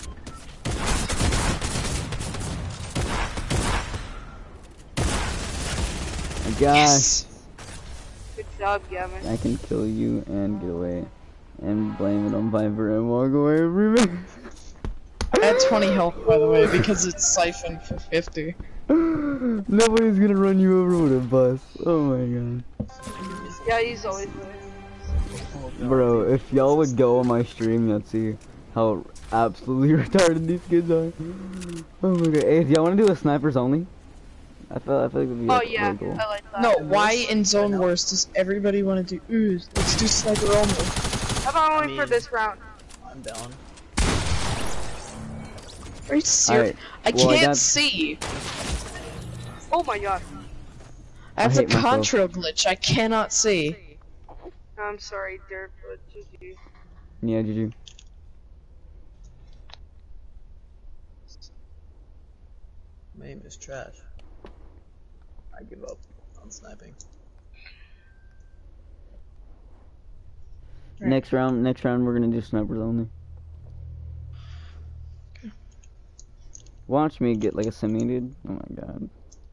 My gosh. Yes. Good job, Gavin. I can kill you and get away. And blame it on Viper and walk away every I had twenty health, by the way, because it's siphoned for fifty. Nobody's gonna run you over with a bus. Oh my god. Yeah, he's always with it. Bro, if y'all would go on my stream, you'd see how absolutely retarded these kids are. Oh my god. Hey, if y'all wanna do a snipers only? I feel I feel like it'd be Oh like, yeah, really cool. I like that. No, why in Zone Wars does everybody want to do? Ooh, let's do sniper only. How about only I mean- for this round? I'm down. Are you serious? Alright, I well, I can't got- see. Oh my god. I have I the hate myself. contra glitch. I cannot see. I'm sorry, Dirk, but G G. Yeah, G G. My aim is trash. I give up on sniping. Next round, next round we're gonna do snipers only. Watch me get like a semi, dude. Oh my god.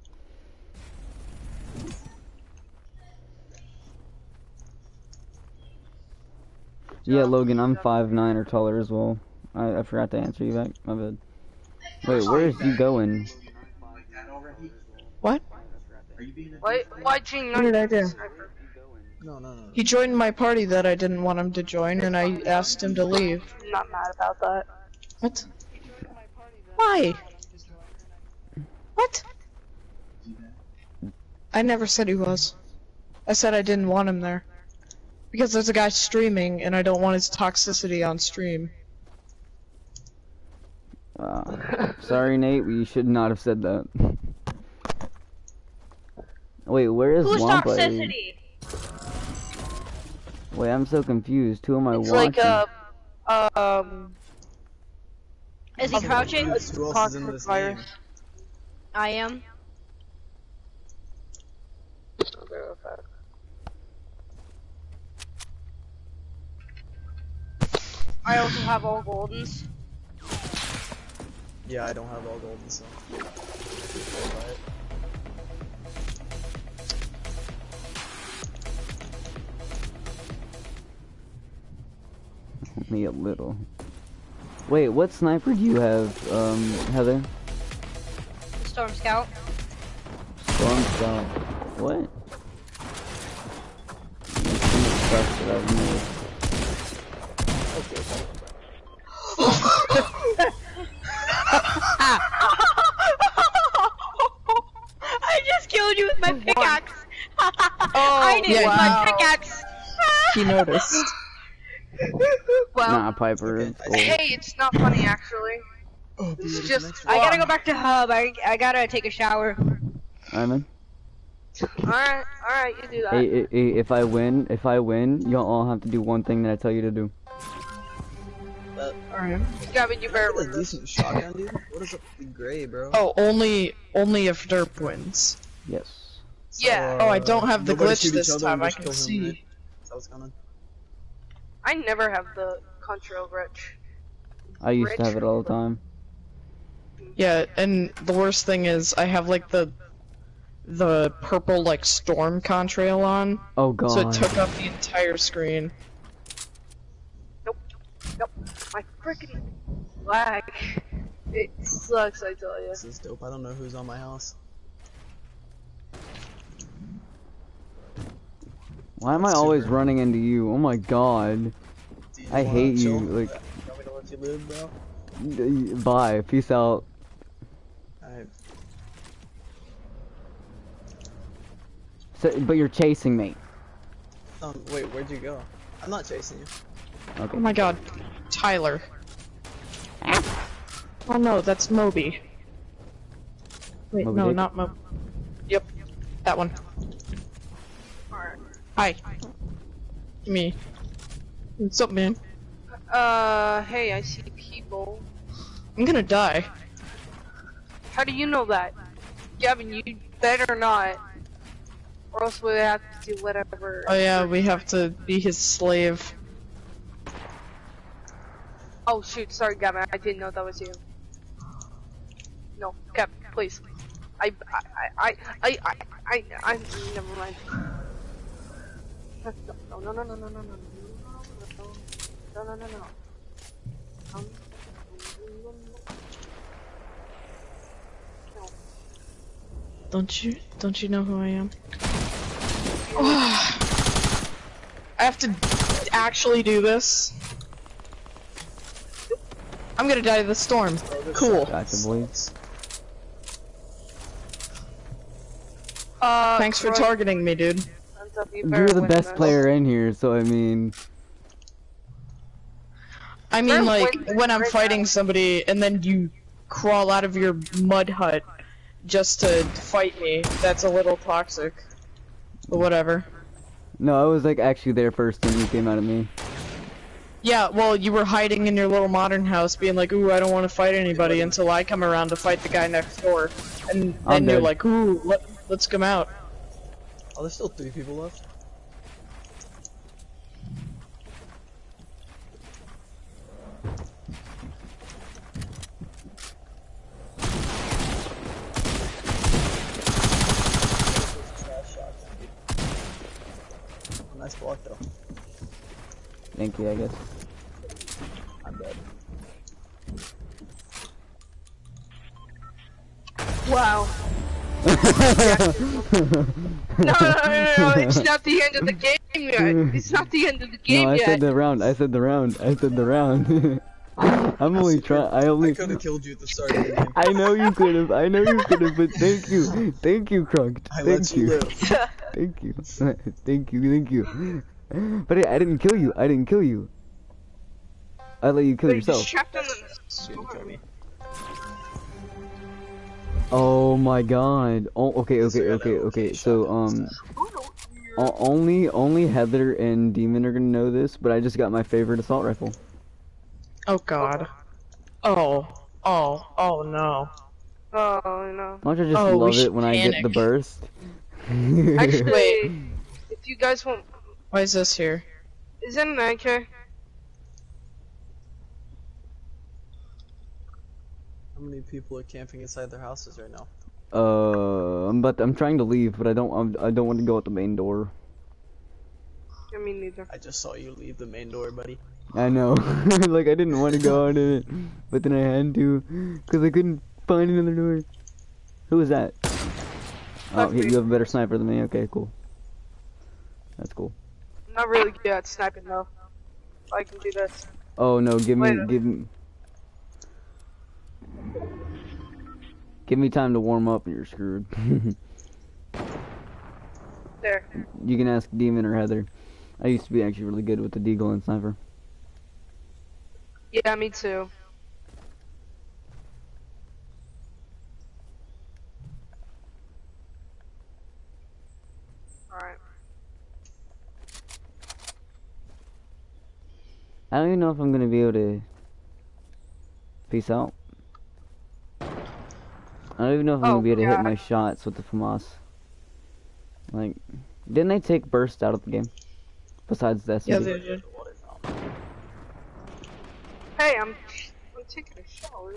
Yeah, Logan, I'm five nine or taller as well. I, I forgot to answer you back. My bad. Wait, where is you going? What? Why, why Gene? What did I do? No, no, no. He joined my party that I didn't want him to join, and I asked him to leave. I'm not mad about that. What? Why? What? I never said he was. I said I didn't want him there. Because there's a guy streaming, and I don't want his toxicity on stream. Uh, sorry, Nate. We should not have said that. Wait, where is Who's Wampa? toxicity? Wait, I'm so confused. Who am I It's watching? like uh, um, Is he crouching? Who else is in this game? I am. I also have all goldens. Yeah, I don't have all golden, so. Me a little. Wait, what sniper do you have, um, Heather? Storm Scout. Storm Scout. What? That's too much stuff that I've made. I just killed you with my pickaxe. Oh, I did with yeah, my wow. pickaxe. He noticed. Well, Nah, Piper. Okay, It's I cool. hey, it's not funny actually. Oh, It's dude, just next I gotta fun. go back to hub. I I gotta take a shower. Iman? Alright, alright, you do that. Hey, hey, hey, if I win, if I win, y'all all have to do one thing that I tell you to do. That, Alright. Gavin, you better that's a win this. decent shotgun, dude. What is up with the gray, bro? Oh, only only if Derp wins. Yes. So, yeah. Oh, I uh, don't have the nobody glitch shoot this each other time, and I just can kill him, see. right? Is that what's coming? I never have the control rich. I used to Rich have it all the time. Yeah, and the worst thing is I have like the the purple like storm contrail on, Oh god. so it took up the entire screen. Nope. Nope. My freaking lag. It sucks, I tell you. This is dope. I don't know who's on my house. Why am I Super. always running into you? Oh my god. Do you I wanna hate you, chill? like- You want me to let you live, bro? Bye. Peace out. Alright. So, but you're chasing me. Um, wait, where'd you go? I'm not chasing you. Okay. Oh my god, Tyler. Oh no, that's Moby. Wait, Moby no, Dick? not Moby. Yep, that one. Hi. Me. What's up, man? Uh, hey, I see people. I'm gonna die. How do you know that? Gavin, you better not. Or else we have to do whatever. Oh yeah, we have to be his slave. Oh shoot, sorry Gavin, I didn't know that was you. No, Gavin, please. I, I, I, I, I, I, I, never mind. No, no, no, no, no, no, no, no, no, no, no, no, no. Um, no. Don't you? Don't you know who I am? I have to actually do this. I'm gonna die to the storm. Cool. Gotcha, boys. Uh, Thanks for Roy, targeting me, dude. hands up, you better You're the win best this. player in here, so I mean, I mean, Fair like, point, when I'm right fighting now. somebody and then you crawl out of your mud hut just to fight me, that's a little toxic. But whatever. no, I was like actually there first and you came out at me. Yeah, well, you were hiding in your little modern house being like, ooh, I don't want to fight anybody until I come around to fight the guy next door. And I'm then you're dead. like, ooh, let, let's come out. Oh, there's still three people left. Nice block though. Thank you, I guess. I'm dead. Wow. No, no, no, no, no, it's not the end of the game yet. It's not the end of the game No, I yet. said the round. I said the round. I said the round. I'm only trying. I only. I could have killed you at the start of the game. I know you could have. I know you could have. But thank you. Thank you, Crunk. I Thank let you you. live. Thank you. Thank you. Thank you. But I, I didn't kill you. I didn't kill you. I let you kill But yourself. just trapped on the You didn't kill me. Oh my god. Oh, okay, Yes, I okay, got okay, that okay. okay So, shot um, this o- only, only Heather and Demon are gonna know this, but I just got my favorite assault rifle. Oh god. Oh. Oh. Oh no. Oh no. Why don't I just Oh, we love should it when I get the panic. burst? Actually, Wait. if you guys want, Why is this here? is that an A K? How many people are camping inside their houses right now? Uh, I'm but I'm trying to leave, but I don't. I'm, I don't want to go out the main door. I mean, neither. I just saw you leave the main door, buddy. I know. Like I didn't want to go out in it, but then I had to, cause I couldn't find another door. Who was that? Oh, That's you me. you have a better sniper than me. Okay, cool. That's cool. I'm not really good at sniping though. I can do this. Oh no, give me, Wait. give me, give me time to warm up, and you're screwed. There. You can ask Demon or Heather. I used to be actually really good with the Deagle and Sniper. Yeah, me too. Alright. I don't even know if I'm gonna be able to. Peace out. I don't even know if I'm Oh, gonna be able to hit yeah. my shots with the FAMAS. Like, didn't they take burst out of the game? Besides the S M Yeah, G? they did. Hey, I'm I'm taking a shower.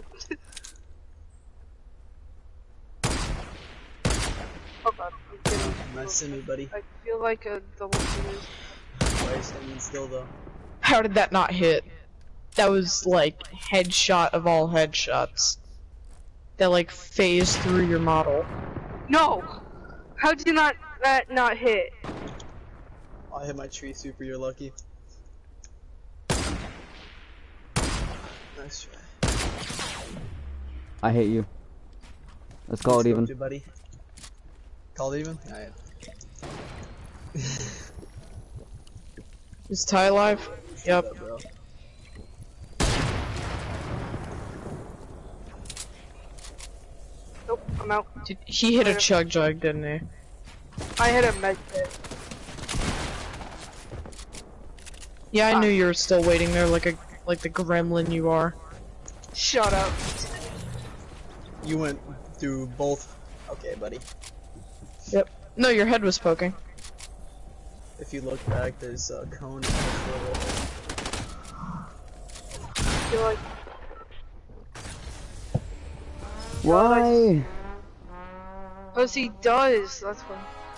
Oh god, I'm getting. Nice to me, buddy. I feel like a double finish. Why are you standing still though? How did that not hit? That was like headshot of all headshots. That like phased through your model. No! How did you not that not hit? I hit my tree super, you're lucky. Nice try. I hate you. Let's call it Let's go, even. dude, buddy. Call it even? Alright. Is Ty alive? Yep. Shut up, bro. Nope, I'm out. Did, he hit a chug jug, didn't he? I hit a med kit. Yeah, I Ah. knew you were still waiting there like a like the gremlin you are. Shut up. You went through both. Okay, buddy. Yep. No, your head was poking. If you look back, there's a cone and a little. I feel like Why? cause he does, that's why.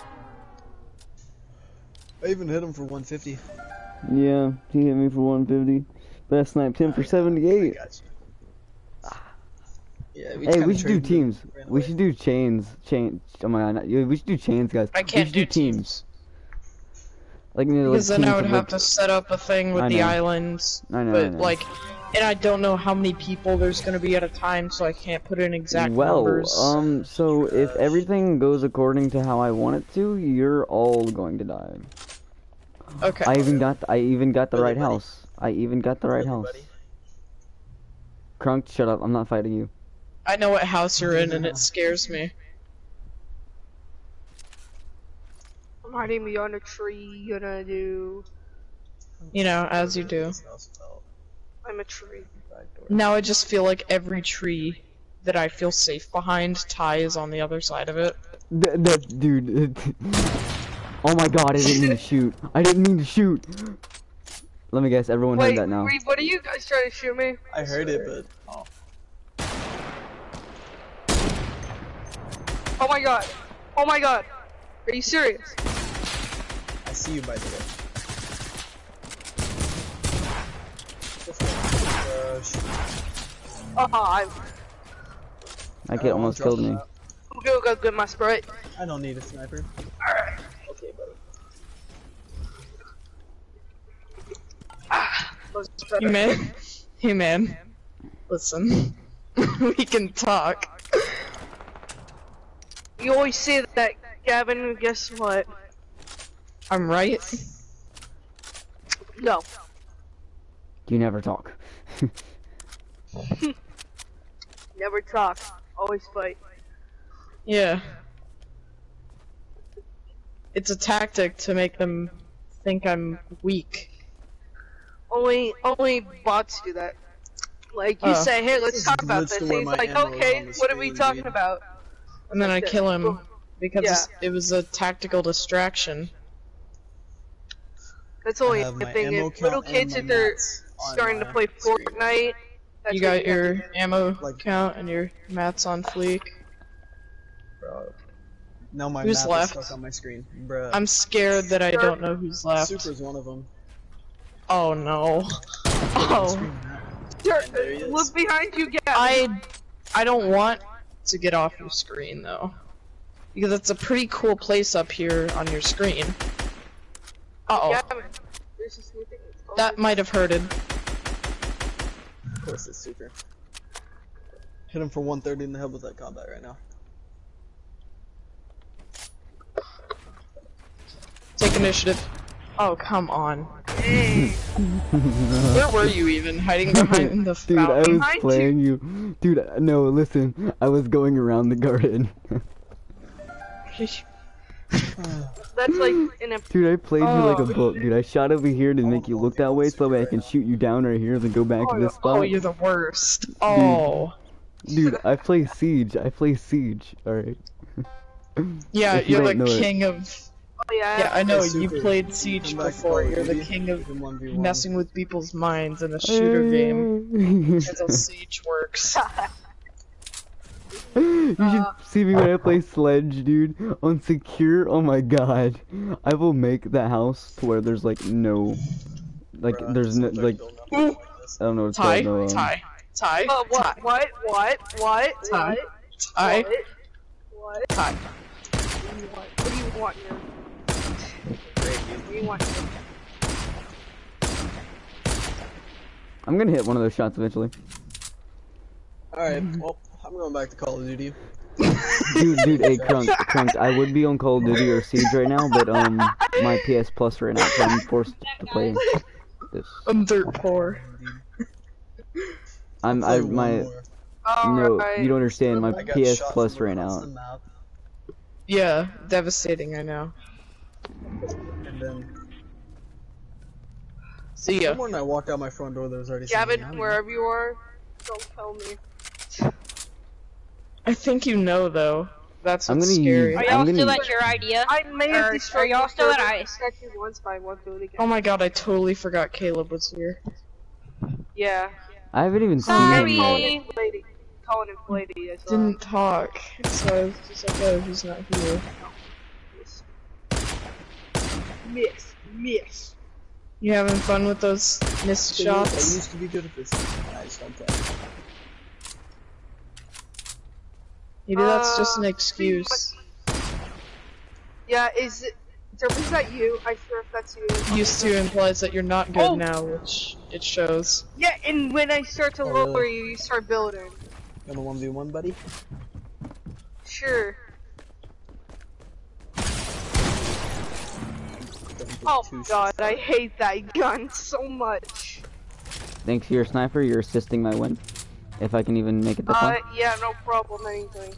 I even hit him for one fifty. Yeah, he hit me for one fifty. But I sniped him for I seventy-eight. got you. Yeah, we Hey, kinda we should do traded teams. and ran We away. should do chains. Chain. Oh my god, not, yeah, we should do chains, guys. I can't we should do do teams. Like, you know, Because like then I teams would of, have like, to set up a thing with I the know. islands. I know, But I know. like, and I don't know how many people there's gonna be at a time, so I can't put in exact well, numbers. um, so if everything goes according to how I want it to, you're all going to die. Okay. I even got, I even got the Really, right buddy? house. I even got the right Really, house. buddy? Crunk, shut up. I'm not fighting you. I know what house you're in, and it scares me. I'm hiding behind a tree, gonna do. You know, as you do. This house without I'm a tree. back door. Now I just feel like every tree that I feel safe behind, Ty is on the other side of it. Th that dude. Oh my god, I didn't mean to shoot. I didn't mean to shoot. Let me guess, everyone Wait, heard that now. wait, what are you guys trying to shoot me? I heard it, but oh, Oh my god. Oh my god. Are you serious? I see you, by the way. Oh, I'm That kid almost killed me. good, good, good, my sprite. I don't need a sniper. Alright. Okay, buddy. Ah, was better. Hey man, hey man, listen, we can talk. You always say that, Gavin, guess what? I'm right. No. You never talk. Never talk. Always fight. Yeah. It's a tactic to make them think I'm weak. Only, only bots do that. Like, you Oh. say, hey, This let's is talk about this. literally And where he's my like, ammo is okay, on the what are we screen, talking dude. about? And then I That's kill it. him Boom. because Yeah. it was a tactical distraction. That's only I have the my thing. ammo If little count kids, and if my they're mats on starting to my play screen. Fortnite, that's You what got have your to do. ammo Like- count and your mats on fleek. Bro. Now my Who's map left? is stuck on my screen. Bruh. I'm scared that I don't know who's left. Super's one of them. Oh no. Oh. Sure, there he is. look behind you, Gavin. I I don't want to get off your screen though. Because it's a pretty cool place up here on your screen. Uh oh. Gavin, there's a sneaking. That might have hurted. Of course it's Super. Hit him for one thirty in the head with that combat right now. Take initiative. Oh, come on. Hey. Where were you even? Hiding behind the Dude, I fountain? was Behind playing you. Dude, no, listen. I was going around the garden. That's like in a. Dude, I played you like a Oh. book. Dude, I shot over here to make you look that way so that way I can shoot you down right here, then go back to this spot. Oh, you're the worst. Oh. Dude, I play Siege. I play Siege. Alright. Yeah, If you you're the don't know it. king of... Oh yeah. Yeah, I know, Hey, you Super, played Siege come back to before. Call of You're the Duty. king of Even one v one. messing with people's minds in a shooter game. That's how Siege works. You Uh, should see me when I play Sledge, dude. On secure, oh my god. I will make the house to where there's like no... Like, Bruh, there's no, sounds like, building up Ooh. like this. I don't know what it's Tie, called, no, um, tie, tie, Uh, what? What? What? What? Tie. What? tie, What? What? tie. What do you want? What do you want here? What do you want here? I'm gonna hit one of those shots eventually. Alright, well, I'm going back to Call of Duty. Dude, dude, hey, Crunk, Crunk, I would be on Call of Duty or Siege right now, but, um, my P S Plus right now, so I'm forced to play this. I'm dirt poor. I'm, Play I, one my, more. no, Alright. you don't understand, my I got P S shot Plus from ran across out. the map, Yeah, devastating, I know. and then See ya. when I walked out my front door, there was already somebody Gavin, on me. wherever you are, don't tell me. I think you know, though. That's I'm what's gonna scary. use- Are I'm y'all gonna still use- at your idea? I may have Are- destroyed are y'all your still at server ice? second once, but I won't do it again. Oh my god, I totally forgot Caleb was here. Yeah. I haven't even seen Sorry. him Colin yet. inflated. Colin inflated as well. Didn't talk, so I was just like, oh, he's not here. Miss. Miss. You having fun with those missed I shots? used to be good at this. I just don't play. Maybe that's just an Uh, excuse. Yeah, is it... Derp, is that you? I swear if that's you. Used to implies that you're not good Oh. now, which it shows. Yeah, and when I start to Oh, lower really? you, you start building. Gonna one v one, buddy? Sure. Don't get Oh too god, stressed I out. hate that gun so much. Thanks to your sniper, you're assisting my win. If I can even make it this Uh, far. yeah, no problem, anything.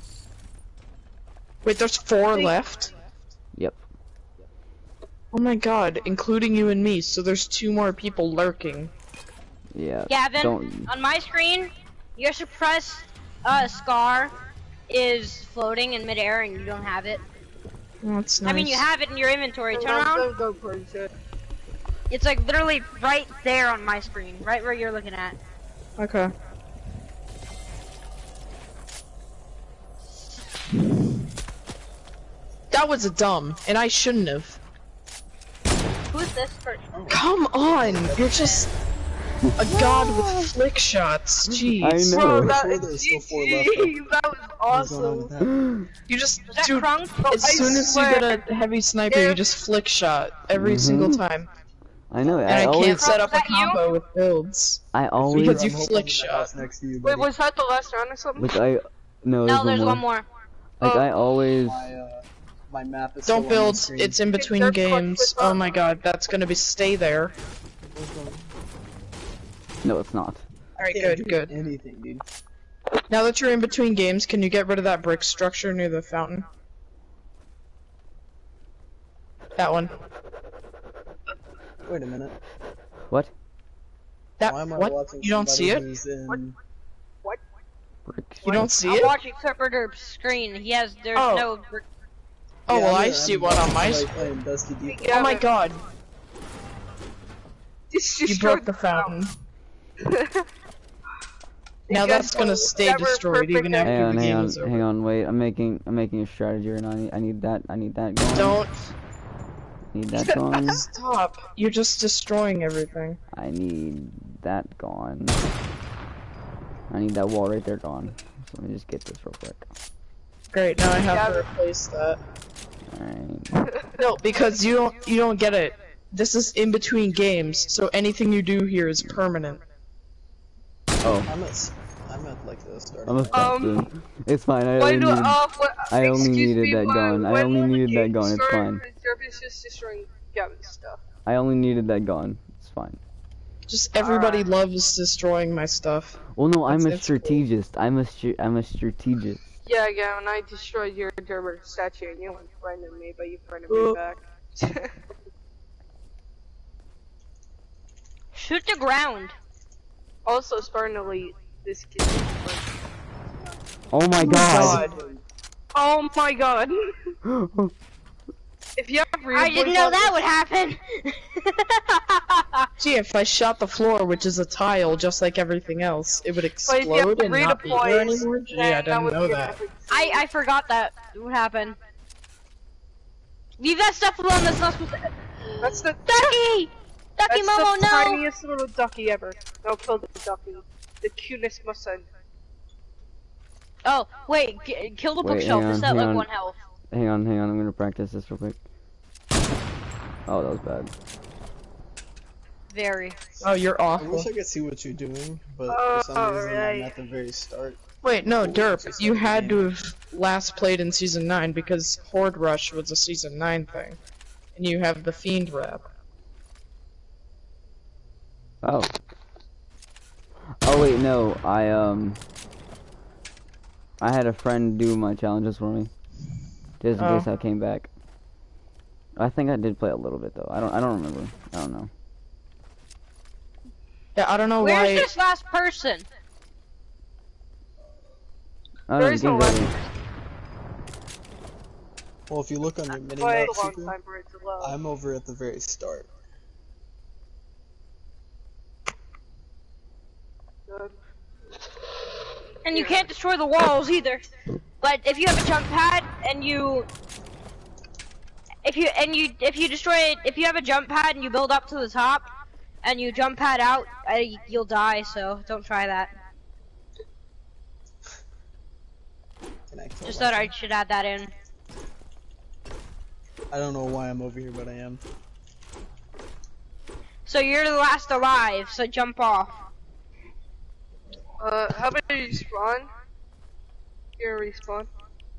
Wait, there's four Thank- left? Yep. Oh my god, including you and me, so there's two more people lurking. Yeah. Gavin, Don't. on my screen, your suppressed uh, scar is floating in midair and you don't have it. Oh, that's nice. I mean, you have it in your inventory. Turn Don't- around. don't go crazy. It's like literally right there on my screen, right where you're looking at. Okay. That was dumb, and I shouldn't have. this for. Come on! You're just a god with flick shots. Jeez. I know. Bro, that, Before there's still four left, though. G G, that was What's going on with awesome. that? You just, Is that dude, Crunk? as I soon as you swear. get a heavy sniper, you If- just flick shot every Mhm. single time. I know. And I I, always, can't set up a Is that you? combo with builds. I always, Because you I'm hoping flick the shot. house next to you, Wait, buddy. was that the last round or something? like I, no, No, there's one one more. more. Like Oh. I always, My, uh, my map is Don't still on build, the screen. it's in between Third clutch games. with Oh up. my god, that's gonna be stay there. no, it's not. Alright, Can't good, do good. Anything, dude. Now that you're in between games, can you get rid of that brick structure near the fountain? That one. Wait a minute. What? That, Why am I what? watching You don't see somebody it? who's in... What? Brick. You don't see I'm it? watching Super Derp's screen. He has. There's Oh. no. Oh, Yeah, well, I I'm- see I'm one on my watching screen. somebody playing Dusty Deep. Yeah, Oh my but- god, Just you destroyed broke the fountain. fountain. Now guys that's gonna know stay that we're destroyed perfect even at- after Hang on, the hang game on, is over. hang on, wait. I'm making, I'm making a strategy right now. I need, I need that, I need that going. Don't Need that gone. stop. You're just destroying everything. I need that gone. I need that wall right there gone. So let me just get this real quick. Great, now I have to Yeah. replace that. Alright. No, because you don't you don't get it. This is in between games, so anything you do here is permanent. Oh, I'm at, I'm at like the start. I'm a stop Um, soon. It's fine. I Why only do needed, uh, what, I only excuse needed me, that why- gone. I why only will the needed that game gone. It's start fine. when Jervis is destroying Gavin's stuff? I only needed that gone. It's fine. Just everybody Alright. loves destroying my stuff. Well, no, I'm a That's- that's cool. strategist. I'm a str I'm a strategist. Yeah, yeah, and I destroyed your Derber statue and you unfriended me, but you friended me Ooh. back. Shoot the ground. Also, starting to lead this kid. Oh my god. Oh my god. If you have I didn't know that would happen. Gee, if I shot the floor, which is a tile just like everything else, it would But if you have explode and not be there redeploys, anymore? Gee, then I didn't would know be that. epic. I I forgot that would happen. Leave that stuff alone. That's not supposed to. That's the Ducky! Ducky that's Momo, the no! tiniest little ducky ever. No, kill the ducky. The cutest mustang. Oh, wait, g kill the Wait, bookshelf. hang It's on, at hang like on. one health. Hang on, hang on. I'm gonna practice this real quick. Oh, that was bad. Very. Oh, you're I awful. wish I could see what you're doing, but Oh, for some reason right. I'm at the very start. Wait, no, Ooh, Derp, just you like the had game. to have last played in Season nine because Horde Rush was a Season nine thing. And you have the Fiend rep. Oh. Oh wait, no. I um. I had a friend do my challenges for me, just in Oh. case I came back. I think I did play a little bit though. I don't. I don't remember. I don't know. Yeah, I don't know Where's why. this last person? I don't There know. is no game's last over. Well, if you look on your But minimap, it's a long Super, time for it to load. I'm over at the very start. Good. And you can't destroy the walls either. But if you have a jump pad and you, if you and you if you destroy it, if you have a jump pad and you build up to the top, and you jump pad out, uh, you'll die. So don't try that. Can I kill Just that thought I thing? should add that in. I don't know why I'm over here, but I am. So you're the last alive. So jump off. Uh, how about you respawn? You're respawn.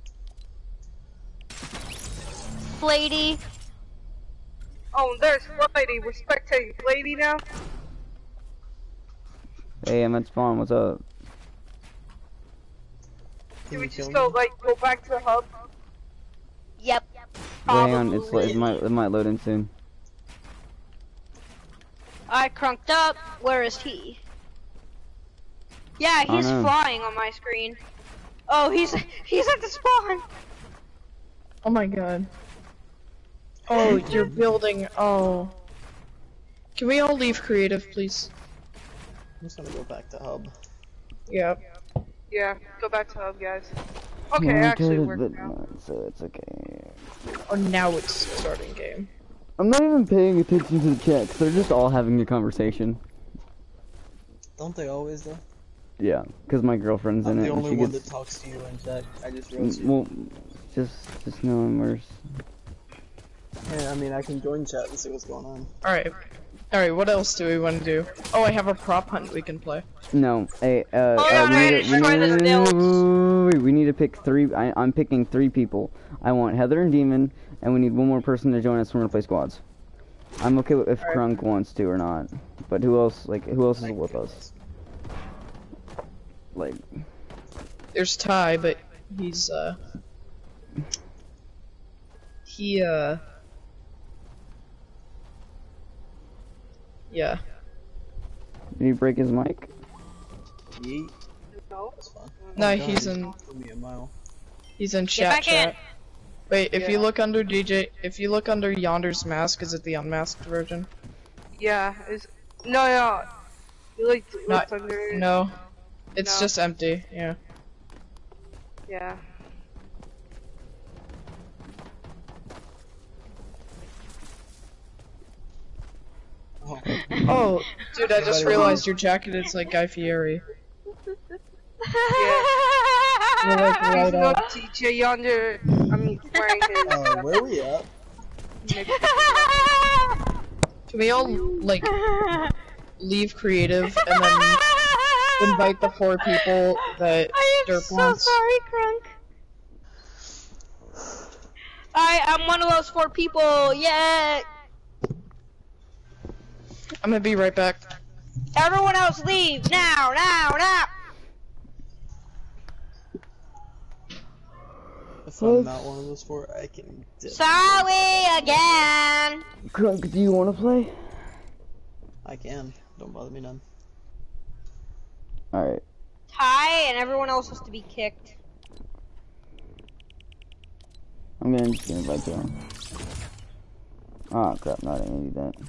Lady. Oh, there's Flighty. We're spectating Flighty now. Hey, I'm at spawn. What's up? Can Can we you just kill go me? like go back to the hub? Yep. Wait, hang on. It's Probably. it might it might load in soon. I crunked up. Where is he? Yeah, Oh, he's no. flying on my screen. Oh, he's he's at the spawn. Oh my god. Oh, you're building. Oh. Can we all leave creative, please? I'm just gonna go back to hub. Yep. Yeah, go back to hub, guys. Okay, Yeah, I actually did, worked but now. not, so it's okay. Oh, now it's starting game. I'm not even paying attention to the chat 'cause they're just all having a conversation. Don't they always though? Yeah, because my girlfriend's I'm in the it and only she one gets. that talks to you in chat. I just roast you. Well, just just know I'm worse. Yeah, I mean, I can join chat and see what's going on. Alright. Alright, what else do we want to do? Oh, I have a prop hunt we can play. No, hey, uh, Hold uh on, we, I need gotta to, we, destroy need, this build. we need to pick three. I, I'm picking three people. I want Heather and Demon, and we need one more person to join us. We're gonna play squads. I'm okay with if Alright. Krunk wants to or not, but who else? Like, who else is with us? Like, There's Ty, but he's, uh... He, uh... Yeah. did he break his mic? Yeet. No. That's fine. No, Oh, he's God, in- Give me a mile. He's in Get chat back in. chat. Wait, if you Yeah. look under D J, if you look under Yonder's mask, is it the unmasked version? Yeah. Is no, no. You like Not- looked under. No. It's No. just empty, yeah. Yeah. Oh, Oh, dude, I just Everybody- realized your jacket is like Guy Fieri. Yeah. You're like He's right not up. D J Yonder. I mean, wearing his. uh, where are we at? Can we all, like, leave creative and then invite the four people that I am Derp so wants? sorry, Crunk. I I'm one of those four people. Yeah. I'm gonna be right back. Everyone else leave now, now, now. If I'm not one of those four, I can dip. Sorry again. Krunk, do you want to play? I can. Don't bother me none. All right. Ty and everyone else has to be kicked. I'm gonna just invite you. Oh crap! No, I didn't need that.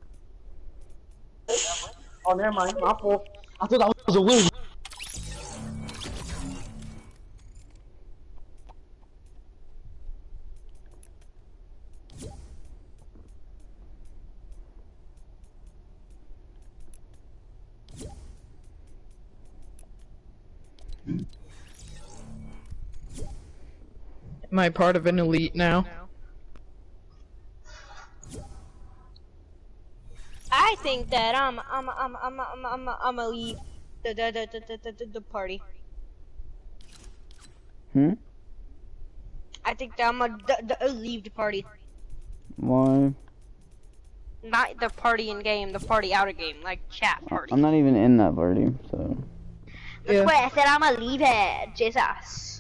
Oh, never mind. My fault. I thought that was a win. Am I part of an elite now? I think that I'm I'm I'm I'm I'm I'm I'm gonna leave the the the the the, the, the party. Hmm? I think that I'm gonna d- d- leave the party. Why? Not the party in game, the party out of game, like chat party. I'm not even in that party, so. That's Yeah. why I said I'm gonna leave it. Jesus.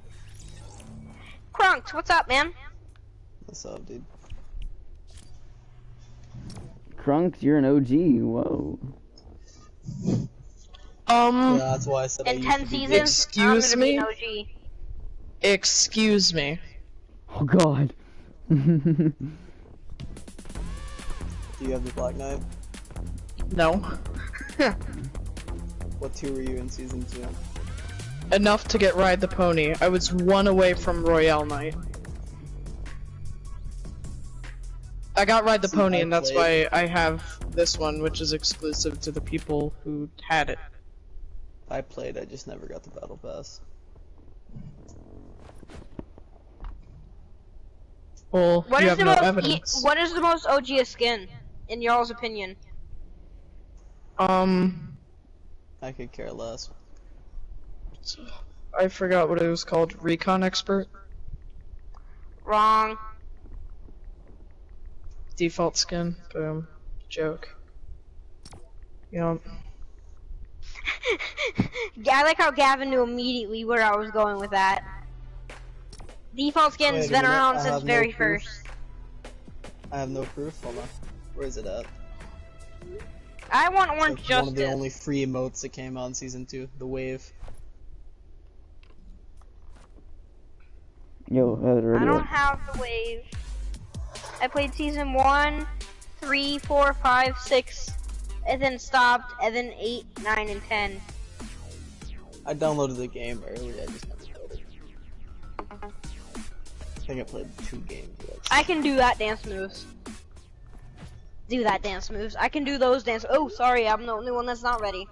Krunk, what's up, man? What's up, dude? Krunk, you're an O G. Whoa. Um, Yeah, that's why I said I In used ten to be seasons, Excuse I'm gonna be me? an O G. excuse me. Oh God. Do you have the Black Knight? No. What tier were you in season two? Enough to get Ride the Pony. I was one away from Royale Knight. I got Ride the See, Pony, I and that's played- why I have this one, which is exclusive to the people who had it. I played, I just never got the battle pass. Well, What you is have the no most e evidence. what is the most O G skin in y'all's opinion? Um, I could care less. I forgot what it was called. Recon Expert? Wrong. Default skin. Boom. Joke. Yup. Yeah, I like how Gavin knew immediately where I was going with that. Default skin's Wait a been minute, around I since have no very proof. first. I have no proof. Hold on. Where is it at? I want It's Orange like one of the Justice. only free emotes that came out in season two. The wave. Yo, Heather, I ready don't up. have the wave. I played season one, three, four, five, six, and then stopped, and then eight, nine, and ten. I downloaded the game early. I just never played it. I think I played two games. Like, I can do that dance moves. do that dance moves. I can do those dance. Oh, sorry, I'm the only one that's not ready.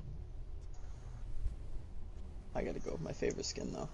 I gotta go with my favorite skin though.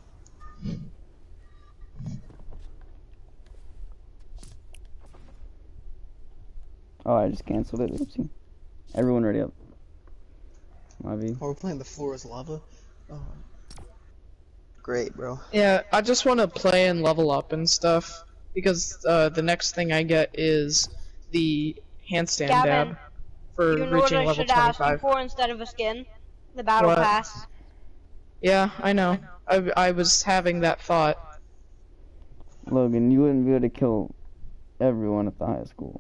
Oh, I just canceled it. Oopsie. Everyone ready up. Mavi. Oh, we're playing the floor is lava. Oh. Great, bro. Yeah, I just want to play and level up and stuff because uh, the next thing I get is the handstand Gavin, dab for You know what reaching I level should ask you twenty-five. for instead of a skin? The battle What? pass. Yeah, I know. I, I was having that thought. Logan, you wouldn't be able to kill everyone at the high school.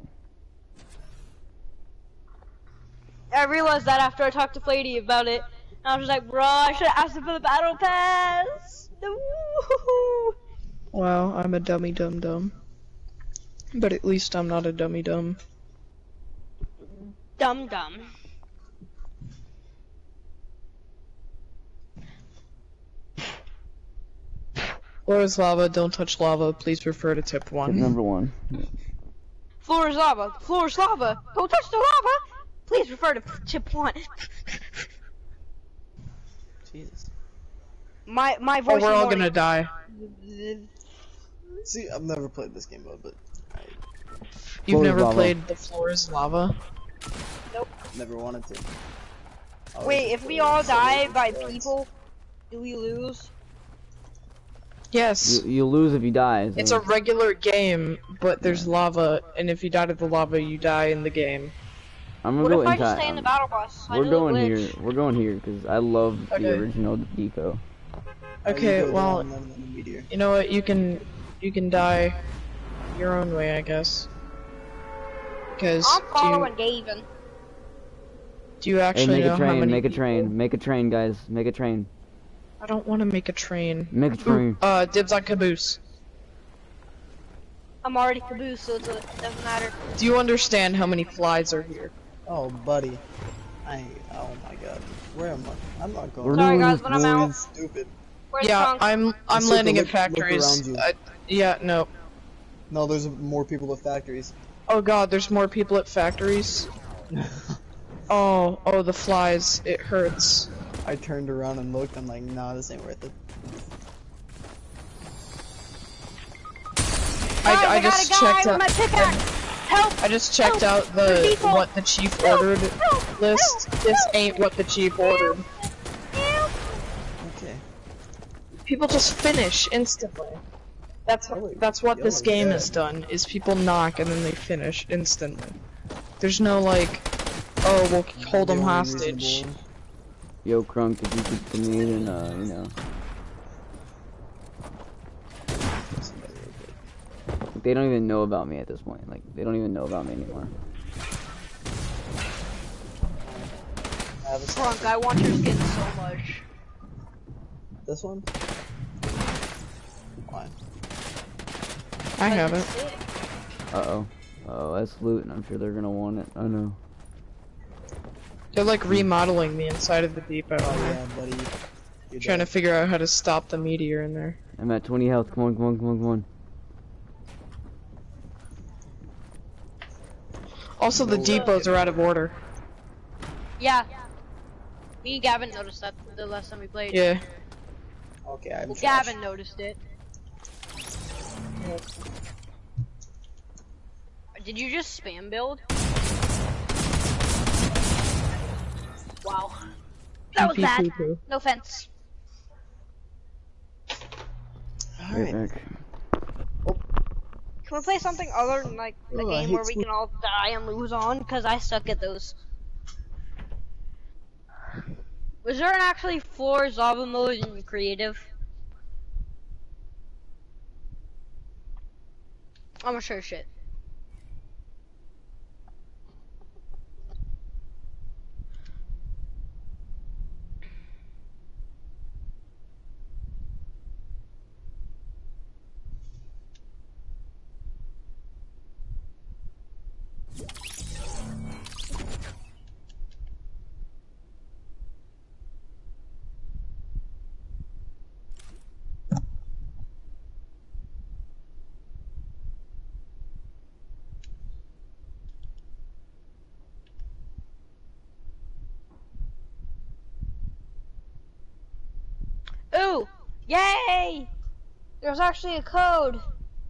I realized that after I talked to Flady about it. And I was just like, bro, I should have asked him for the battle pass. Woo-hoo-hoo. Wow, I'm a dummy dum dum. But at least I'm not a dummy dum. Dum dum. Floor is lava, don't touch lava, please refer to tip Tip one. number one. Floor is lava. Floor is lava. Don't touch the lava. Please refer to tip one. Jesus. My my Oh, voice. we're is all morning. gonna die. See, I've never played this game mode, but I You've Floor is never lava. played the floor is lava? never wanted to. I always Wait, just if we played all solo die with by friends. people, do we lose? Yes. You, you lose if you die. So. It's a regular game, but there's lava, and if you die to the lava, you die in the game. I'm gonna What go if I into. just stay in the battle bus? I We're know going the here. glitch. We're going here because I love Okay. the original Deco. Oh, you Okay, go well, down, then- then the meteor. you know what? You can, you can die your own way, I guess. Because I'm do you, following Gavin. do you Hey, actually make know a how train. many Make a people- train. Make a train, guys. Make a train. I don't want to make a train. Make a Ooh, train. uh, dibs on caboose. I'm already caboose, so it's a, it doesn't matter. Do you understand how many flies are here? Oh, buddy. I. Oh my god. Where am I? I'm not going. We're Sorry, doing guys, this but I'm boy. out. It's stupid. Where's Yeah, Trunks? I'm I'm Super, landing look- at look factories. around you. Uh, yeah, no. No, there's more people at factories. Oh god, there's more people at factories. Oh, oh, the flies. It hurts. I turned around and looked. I'm like, nah, this ain't worth it. Guys, I, I got just a guy checked with out. my pickaxe. Help! I just checked Help! out the Default. what the chief Help! ordered Help! list. Help! This Help! ain't what the chief ordered. Help! Okay. People just finish instantly. That's Really? that's what this Really? game Yeah. has done. Is people knock and then they finish instantly. There's no like, oh, we'll hold The them only hostage. reasonable one. Yo, Crunk, if you could to me, then uh, you know, Somebody real quick. they don't even know about me at this point. Like, they don't even know about me anymore. I have a Trunk, I want your skin so much. This one? Why? I haven't. Uh oh. Uh oh, that's loot, and I'm sure they're gonna want it. I know. They're like remodeling the inside of the depot. Oh yeah, buddy. You're Trying to dead. figure out how to stop the meteor in there. I'm at twenty health. Come on, come on, come on, come on. Also, the No. depots are out of order. Yeah. Me and Gavin noticed that the last time we played. Yeah. Okay, I'm Well, trash. Gavin noticed it. Did you just spam build? Wow. That was Pee-pee bad. poo-poo. No offense. Right Alright. back. Can we play something other than like the Oh, I game hate where we sleep. can all die and lose on? Cause I suck at those. Was there an actually floor lava mode in creative? I'm gonna sure shit. Yay! There's actually a code.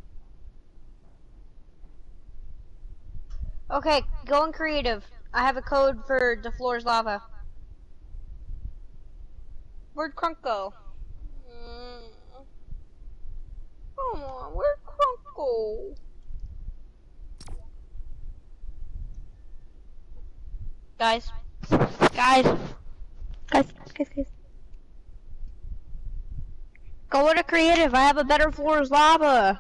Okay, go in creative. I have a code for the floor's lava. Where'd Crunk go? Mm. Come on, where'd Crunk go? Guys. Guys. Guys, guys, guys. Go into creative. I have a better floor's lava.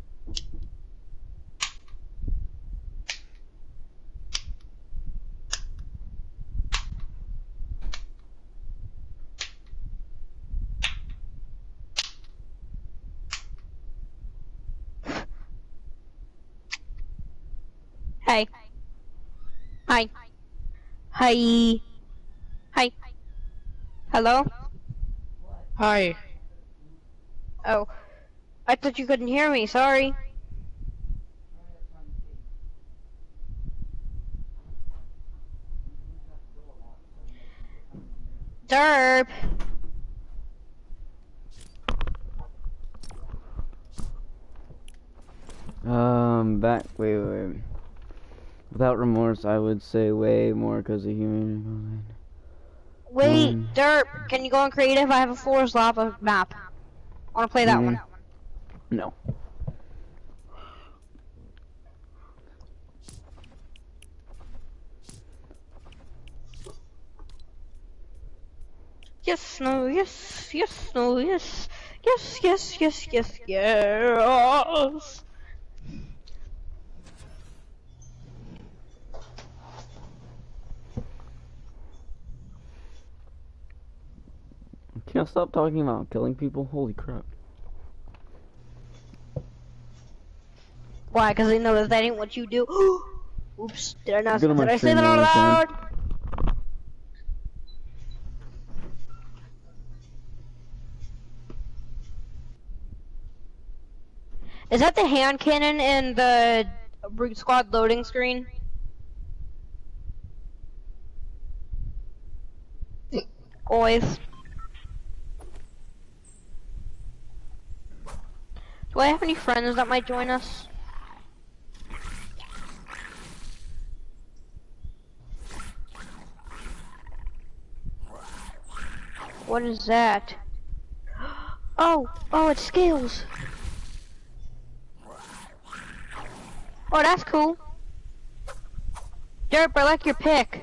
Hey. Hi. Hi. Hi. Hello? Hi. Oh. I thought you couldn't hear me, sorry. Derp. Um, back, wait, wait, wait. Without remorse, I would say way more because of human. Wait, Um, Derp, can you go on creative? I have a floor's lava map. I wanna play that Mm. one. No. Yes, no, yes, yes, no, yes. Yes, yes, yes, yes, yes. Can't stop talking about killing people. Holy crap. Why? Because they know that that ain't what you do. Oops, did I not? Get on my Did I say stream that out one more loud? time. Is that the hand cannon in the Brute Squad loading screen? Boys. Do I have any friends that might join us? What is that? Oh, oh, it's scales. Oh, that's cool. Derp, I like your pick.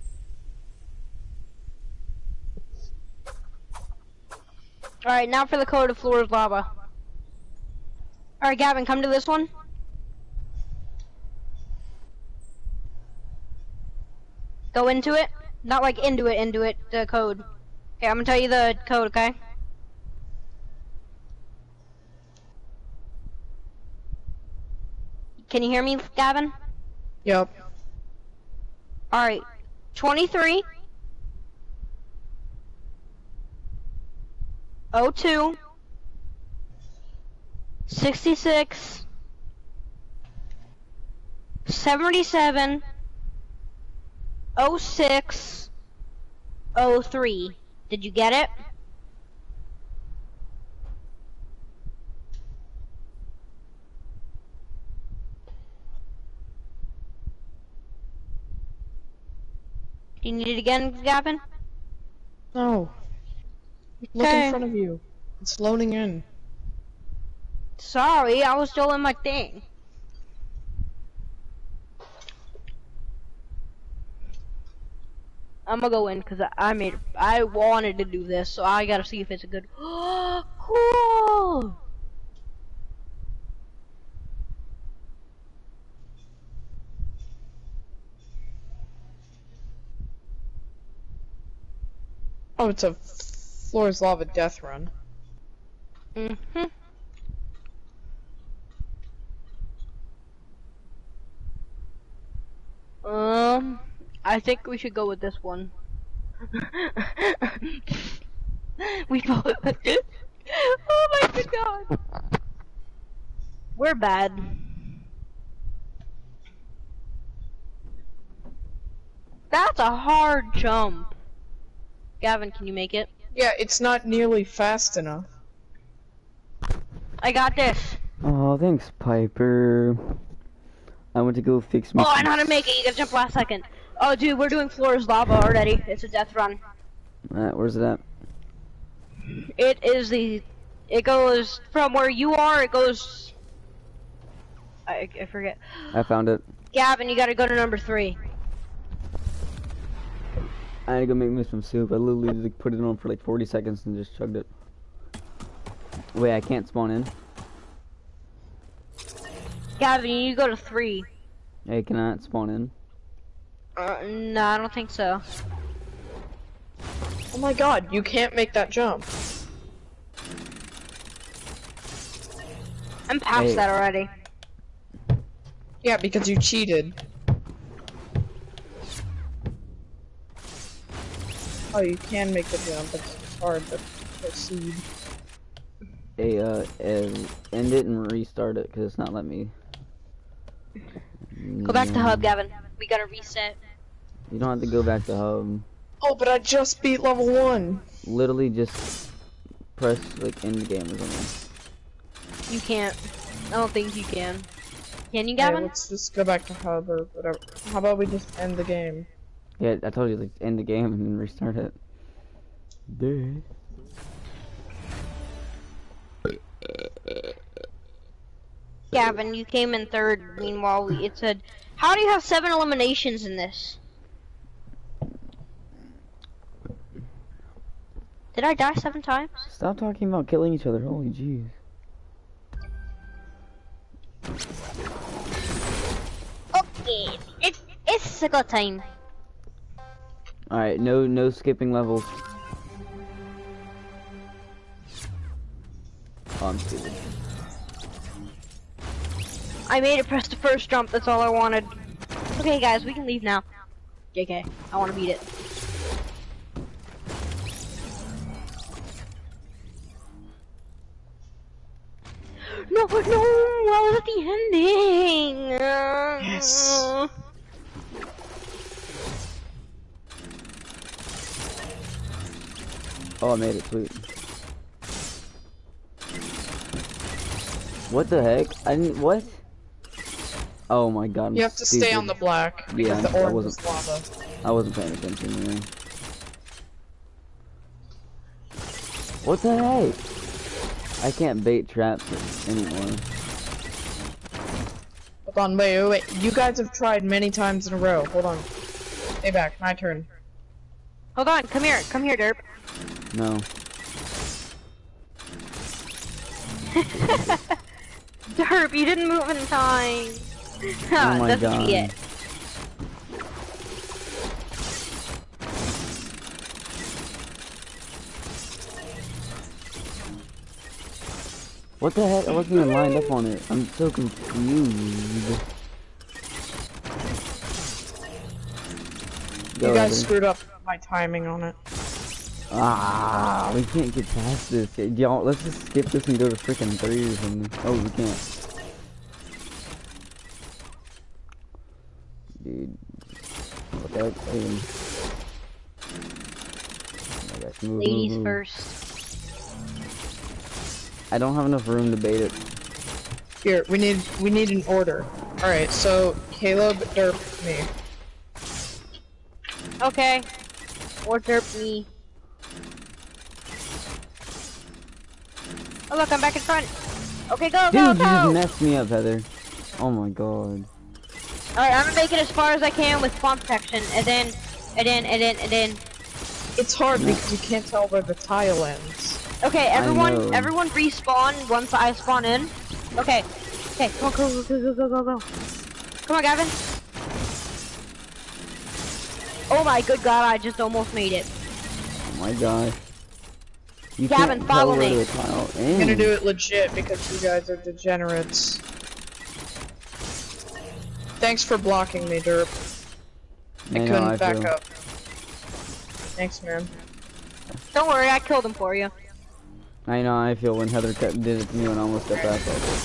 Alright, now for the code of floor's lava. Alright, Gavin, come to this one. Go into it. Not like into it, into it, the code. Okay, I'm gonna tell you the code, okay? Can you hear me, Gavin? Yep. Alright. twenty-three. oh two. sixty-six. seventy-seven. oh six. oh three. Did you get it? Do you need it again, Gavin? No. Look Okay. in front of you. It's loading in. Sorry, I was still in my thing. I'm gonna go in because I, I made, I wanted to do this, so I gotta see if it's a good. Cool. Oh, it's a floor's lava death run. Mhm. Um, I think we should go with this one. We both. Oh my good god. We're bad. That's a hard jump. Gavin, can you make it? Yeah, it's not nearly fast enough. I got this. Oh, thanks, Piper. I went to go fix me. Oh, I some know how to make it. You gotta jump last second. Oh, dude, we're doing floors lava already. It's a death run. Alright, where's it at? It is the. It goes from where you are. It goes. I, I forget. I found it. Gavin, you gotta go to number three. I had to go make me some soup. I literally like, put it on for like forty seconds and just chugged it. Wait, I can't spawn in? Gavin, you need to go to three. Hey, can I not spawn in? Uh, no, I don't think so. Oh my god, you can't make that jump. I'm past Hey. that already. Yeah, because you cheated. Oh, you can make the jump, it's just hard to proceed. Hey, uh, and end it and restart it, because it's not letting me. Go back to hub, Mm, Gavin. We gotta reset. You don't have to go back to hub. Oh, but I just beat level one. Literally just press, like, end game or something. You can't. I don't think you can. Can you, Okay, Gavin? let's just go back to hub or whatever. How about we just end the game? Yeah, I told you, like, end the game and then restart it. Dude. Gavin, you came in third. Meanwhile, we, it said, "How do you have seven eliminations in this?" Did I die seven times? Stop talking about killing each other, holy jeez. Okay, it's it's sickle time. Alright, no no skipping levels. Oh, I'm stupid. I made it press the first jump. That's all I wanted. Okay, guys, we can leave now. J K, I want to beat it. No, no, I was at the ending. Yes. Oh, I made it, sweet. What the heck? I didn't, what? Oh my god, I'm You have to stupid. stay on the black, because Yeah, the I orange wasn't- is lava. I wasn't paying attention, man. What the heck? I can't bait traps anymore. Hold on, wait, wait, wait. You guys have tried many times in a row. Hold on. Stay back, my turn. Hold on, come here, come here, Derp. No. Derp, you didn't move in time. Oh my That's god. it. What the heck? I wasn't even lined up on it. I'm so confused. Go, You guys Evan. screwed up my timing on it. Ah, we can't get past this. Y'all, let's just skip this and go to freaking three or something. Oh, we can't. Dude. What the heck? Hey. Oh my gosh, move, Ladies move, move. first. I don't have enough room to bait it. Here, we need we need an order. Alright, so Caleb, Derp, me. Okay. Or Derp me. Oh look, I'm back in front. Okay, go, Dude, go, you just go! messed me up, Heather. Oh my god. Alright, I'm gonna make it as far as I can with spawn protection, and then, and then, and then, and then. It's hard because you can't tell where the tile ends. Okay, know. everyone, everyone respawn once I spawn in. Okay, okay, come on, go, go, go, go, go, go. Come on, Gavin. Oh my good god, I just almost made it. Oh my gosh. You Gavin, can't follow tell where me. the tile I'm gonna ends. do it legit because you guys are degenerates. Thanks for blocking me, Derp. I I know, couldn't I back feel. up. Thanks, man. Don't worry, I killed him for you. I know I feel when Heather cut, did it to me when I almost got back up.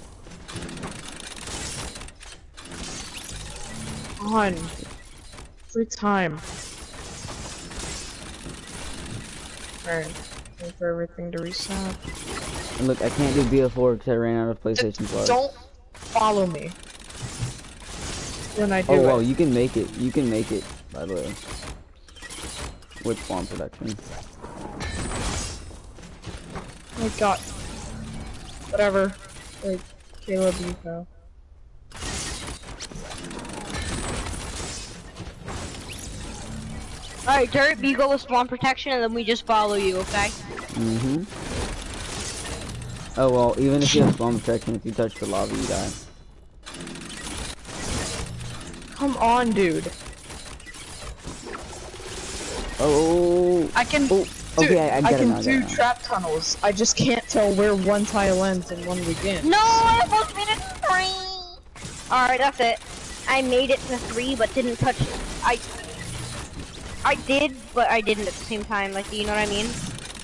On. Free time. Alright. Wait for everything to reset. And look, I can't do B F four because I ran out of PlayStation Plus. Don't follow me when I do Oh, it. well, you can make it. You can make it, by the way. With Spawn Production. Oh my god. Whatever. Like, Caleb, you go. Alright, Dirt, you go with spawn protection and then we just follow you, okay? Mm-hmm. Oh, well, even if you have Spawn Protection, if you touch the lava, you die. Come on, dude. Oh, I can. oh, Dude, okay, I, I get I it can now, I get do it now. trap tunnels. I just can't tell where one tile ends and one begins. No, I almost made it to three! Alright, that's it. I made it to three, but didn't touch it. I... I did, but I didn't at the same time, like, you know what I mean?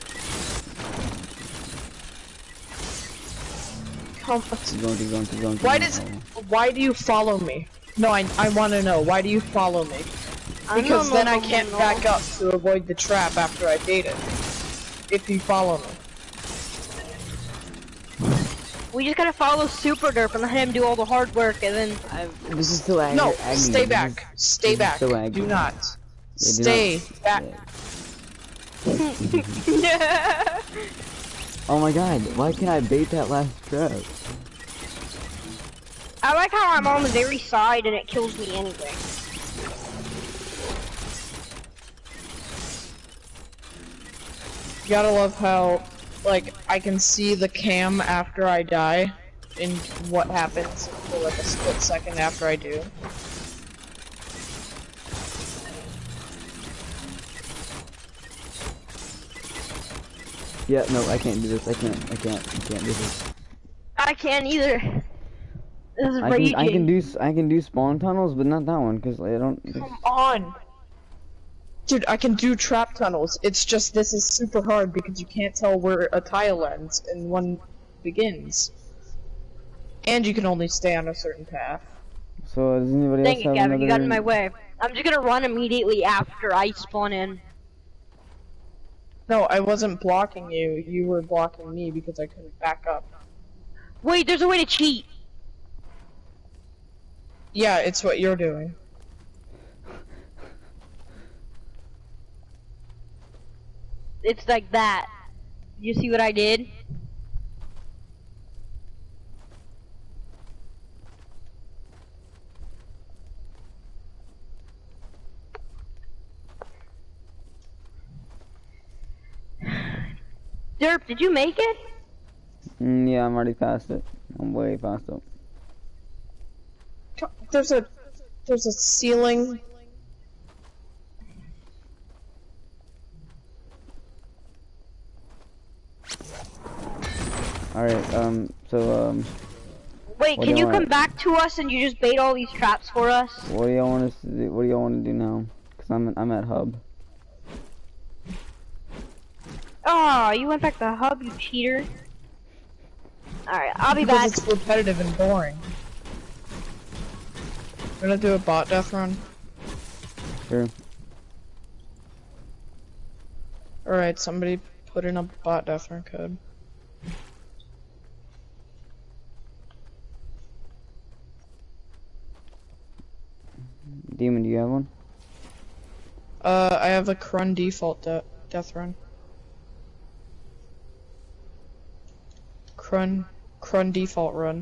Come. Keep going, keep going, keep going, keep Why going. does? Why do you follow me? No, I I want to know. Why do you follow me? I Because don't then know, I no, can't no. back up to avoid the trap after I bait it. If you follow me. We just gotta follow Super Derp and let him do all the hard work, and then... I'm, this is so ag No, agony. stay This back. is- Stay this is back. so agony. Do not. Yeah, do Stay not- back. yeah. Oh my god, why can't I bait that last trap? I like how I'm on the very side and it kills me anyway. You gotta love how, like, I can see the cam after I die, and what happens for like a split second after I do. Yeah, no, I can't do this. I can't. I can't. I can't do this. I can't either. This is I raging. can. I can do. s- I can do spawn tunnels, but not that one because I don't. Come on! Dude, I can do trap tunnels. It's just this is super hard because you can't tell where a tile ends and one begins. And you can only stay on a certain path. So does anybody Dang else it, have Gavin, another? you got in my way. I'm just gonna run immediately after I spawn in. No, I wasn't blocking you. You were blocking me because I couldn't back up. Wait, there's a way to cheat. Yeah, it's what you're doing. It's like that. You see what I did? Derp, did you make it? Mm, yeah, I'm already past it. I'm way past it. There's a there's a ceiling. All right. Um. So um. Wait, What can do you I- come back to us and you just bait all these traps for us? What do y'all want us to do? What do y'all want to do now? Cause I'm I'm at hub. Oh, you went back to hub, you cheater. Alright, I'll be Because back. it's repetitive and boring. We're gonna do a bot death run. Sure. Alright, somebody put in a bot death run code. Demon, do you have one? Uh, I have a Crun default de death run. Crun, Crun default run.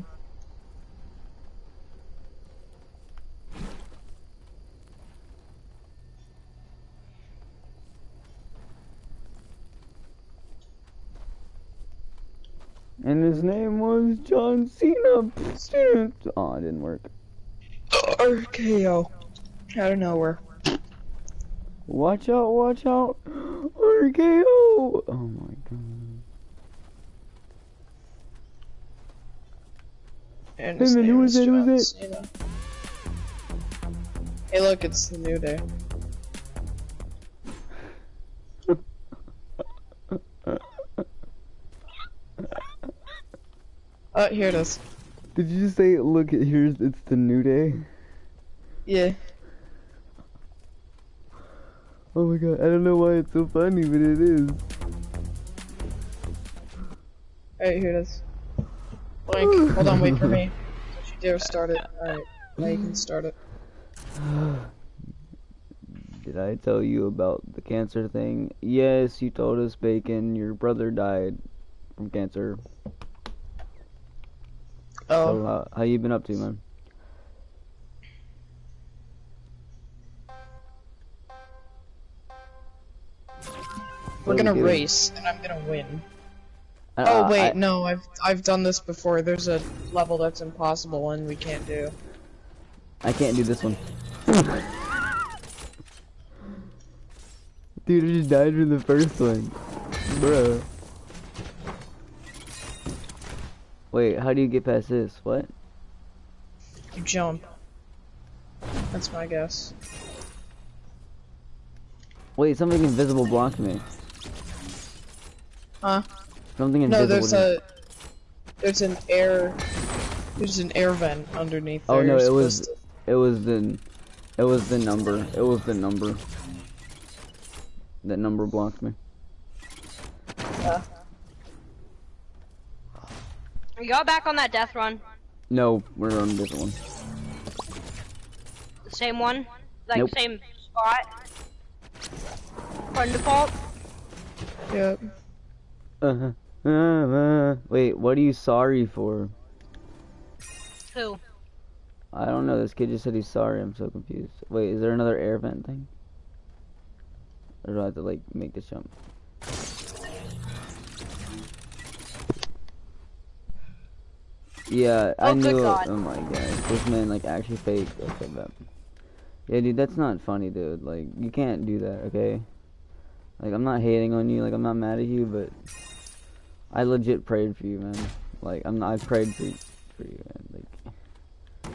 And his name was John Cena. Oh, it didn't work. R K O. Out of nowhere. Watch out! Watch out! R K O! Oh my god. And Hey, his man, who name was is it? Who John was Cena. Hey, look, it's the New Day. Oh, here it is. Did you just say, look, here's, it's the New Day? Yeah. Oh my god, I don't know why it's so funny, but it is. Alright, here it is. Blank. Hold on, wait for me. Don't you dare start it. Alright, now you can start it. Did I tell you about the cancer thing? Yes, you told us, Bacon. Your brother died from cancer. Oh. So, uh, how you been up to, man? We're What are gonna we doing? race, and I'm gonna win. Uh, Oh wait, I- no, I've I've done this before. There's a level that's impossible and we can't do. I can't do this one. Dude, I just died from the first one. Bruh. Wait, how do you get past this? What? You jump. That's my guess. Wait, something invisible blocked me. Huh? Something No, invisible. there's didn't- a there's an air there's an air vent underneath there. Oh no, You're it was supposed it was the it was the number. It was the number. That number blocked me. to- uh, Y'all back on that death run? No, we're on a different one. The same one? Like Nope. same spot? Run default? yeah. Uh-huh. Uh, uh, wait, what are you sorry for? Who? I don't know. This kid just said he's sorry. I'm so confused. Wait, is there another air vent thing? Or do I have to like make this jump? Yeah, I Oh, good knew. God. Oh my god, this man like actually fake. Okay, but yeah, dude, that's not funny, dude. Like, you can't do that, okay? Like, I'm not hating on you. Like, I'm not mad at you, but I legit prayed for you, man. Like, I'm not. I prayed for you, for you, man. Like,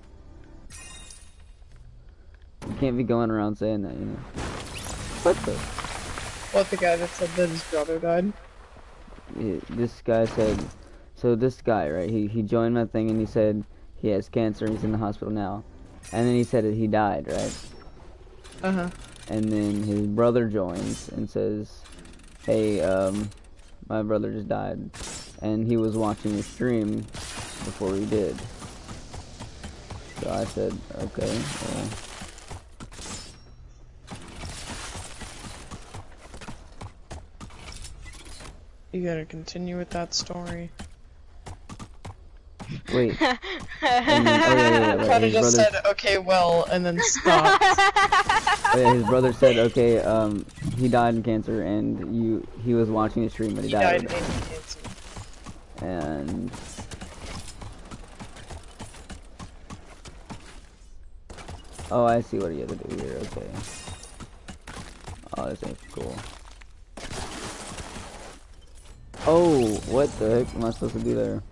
you can't be going around saying that, you know? What the? What, the guy that said that his brother died? Yeah, this guy said, so this guy, right, he, he joined my thing and he said he has cancer and he's in the hospital now. And then he said that he died, right? Uh-huh. And then his brother joins and says, hey, um, my brother just died. And he was watching your stream before he did. So I said, okay, well. You gotta continue with that story. Wait. And then, oh, yeah, yeah, yeah, right, Kinda his just brother- said, okay, well, and then stopped. Oh, yeah, his brother said, okay, um, he died in cancer, and you, he was watching the stream, but he, He died died. in cancer. And oh, I see what you have to do here. Okay. Oh, this ain't cool. Oh, what the heck am I supposed to do there?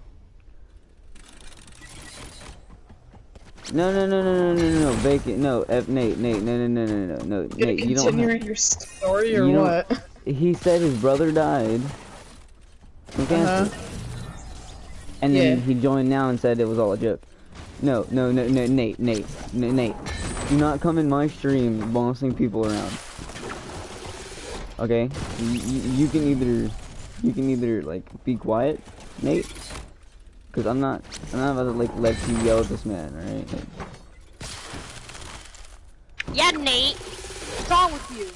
No, no, no, no, no, no, no, no, Bacon, no, F, Nate, Nate, no, no, no, no, no, no, You gonna Nate, you don't continue have, your story or you don't- what? he said his brother died from cancer. Uh-huh. And then Yeah. he joined now and said it was all a joke. No, no, no, no, Nate, Nate, N Nate. Do not come in my stream bossing people around. Okay? You, you, you can either, you can either, like, be quiet, Nate. Cause I'm not, I'm not about to, like, let you yell at this man, alright? Like, Yeah, Nate. What's wrong with you?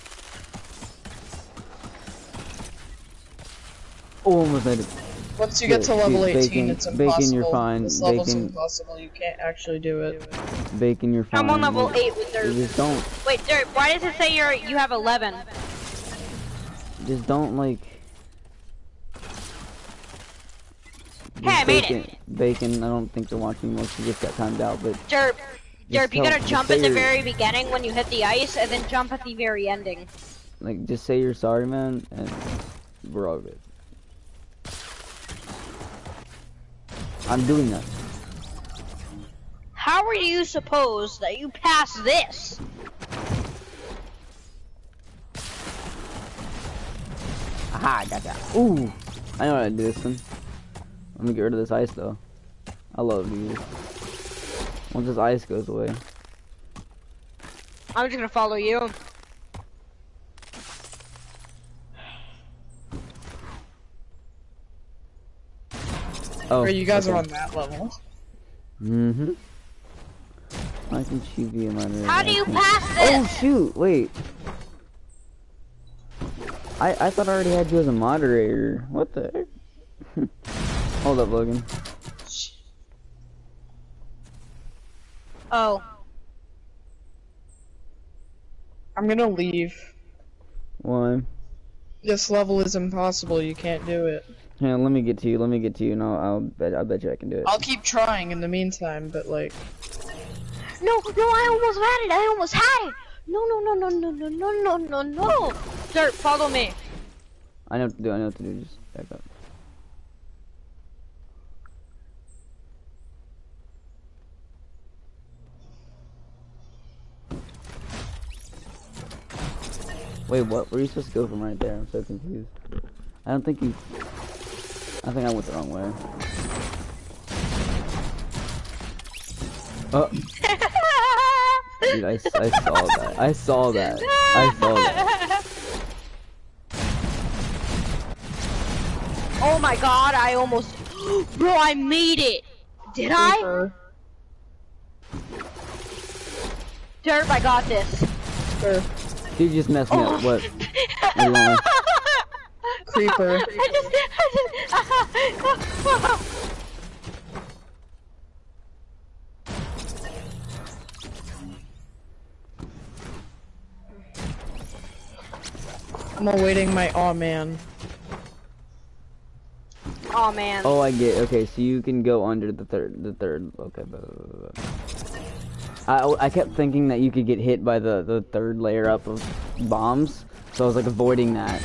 oh, almost made it. Once you get to Dude, level dude, eighteen, Bacon- it's Bacon, impossible. you're fine. This level's Bacon- impossible. You can't actually do it. Bacon, you're fine. I'm on level You- eight with You Dirt. just don't, Wait, Dirt, why does it say you're you have eleven? just don't, like... Hey, I made Bacon, it. Bacon, I don't think they're watching much. You just got timed out, but Derp, Derp, you tell- gotta just jump say at the you're- very beginning when you hit the ice, and then jump at the very ending. like, just say you're sorry, man, and we're all good. I'm doing that. How are you supposed that you pass this? Aha, gotcha. Ooh, I know how to do this one. Let me get rid of this ice, though. I love these. Once this ice goes away. I'm just gonna follow you. Oh, Or you guys okay. are on that level. Mm-hmm. Why can she be a moderator? How do you pass Oh this? shoot! Wait. I I thought I already had you as a moderator. What the heck? Hold up, Logan. Oh. I'm gonna leave. Why? This level is impossible, you can't do it. Yeah, let me get to you. Let me get to you. No, I'll bet. I bet you I can do it. I'll keep trying in the meantime, but like... No, no, I almost had it. I almost had it. No, no, no, no, no, no, no, no, no, no. Dirt, follow me. I know what to do. I know what to do. Just back up. Wait, what? Where are you supposed to go from right there? I'm so confused. I don't think you... I think I went the wrong way. Oh. Dude, I, I saw that. I saw that. I saw that. Oh my god, I almost... Bro, I made it. Did I? Dirt, I got this. Sure. You just messed me Oh. up. What? What do you want? Creeper. I just, I just... I'm awaiting my aw man. Oh man. Oh, I get. Okay, so you can go under the third. The third. Okay. Blah, blah, blah. I I kept thinking that you could get hit by the the third layer up of bombs, so I was like avoiding that.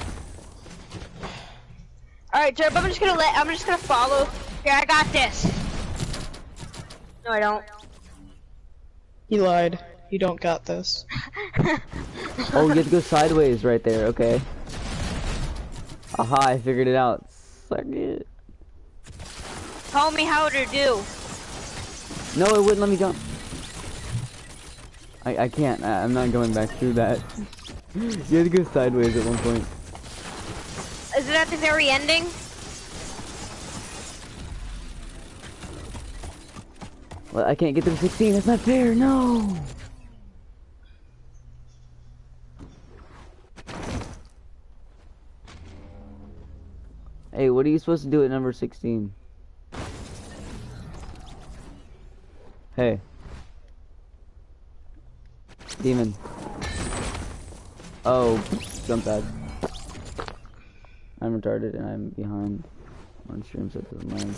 All right, Derp, I'm just gonna let. I'm just gonna follow. Here, I got this. No, I don't. He lied. You don't got this. Oh, you have to go sideways right there. Okay. Aha! I figured it out. Suck it. Tell me how to do. No, it wouldn't let me jump. I I can't. I, I'm not going back through that. You have to go sideways at one point. Is it at the very ending? Well, I can't get through sixteen. That's not fair. No. Hey, what are you supposed to do at number sixteen? Hey. Demon. Oh, jump pad. I'm retarded and I'm behind on stream, so it doesn't mind.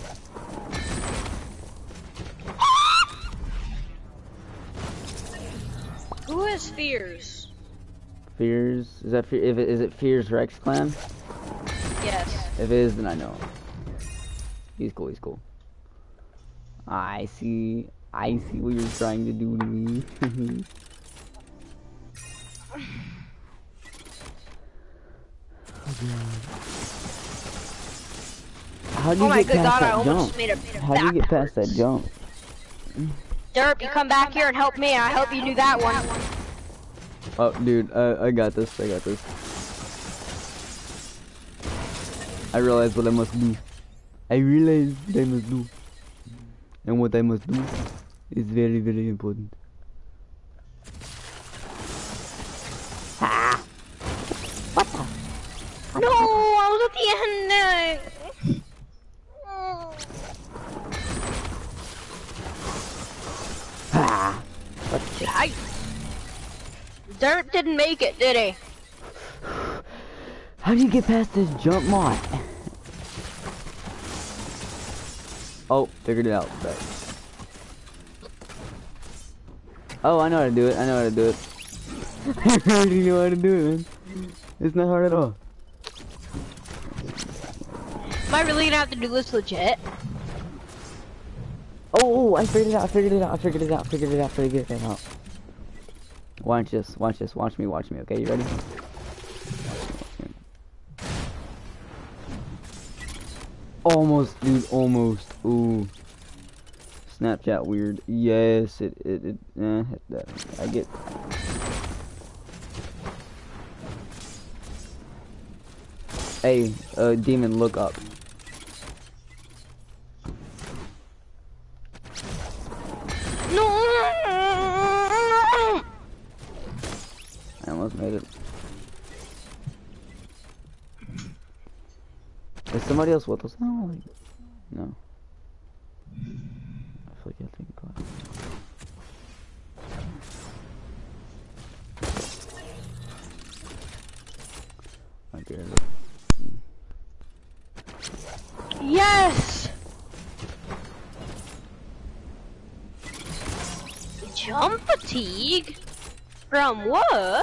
Who has fears? Fears? Is that Fe if it, is it Fears Rex Clan? Yes. If it is, then I know him. He's cool. He's cool. I see. I see what you're trying to do to me. How do you Oh my get good past god, I that almost jump? made a How do you get past that jump? Derp, you come back here and help me. I help you do that one. Oh, dude, uh, I got this. I got this. I realize what I must do. I realize what I must do. And what I must do is very, very important. Ah! What the? No, I was at the end. Ah! I... Dirt didn't make it, did he? How do you get past this jump mod? Oh, figured it out. But... Oh, I know how to do it. I know how to do it. I already know how to do it, man. It's not hard at all. Am I really gonna have to do this legit? Oh, oh, I figured it out. I figured it out. I figured it out. I figured it out. I figured it out. Watch this. Watch this. Watch me. Watch me. Okay, you ready? Watch me, watch me. Almost, dude. Almost. Ooh. Snapchat weird. Yes, it, it, it, eh, that, I get. Hey, uh, demon, look up. else made it. Is somebody else with us now? Like, no. I feel like I have to think about it. I barely. Yes! Jump fatigue? From what?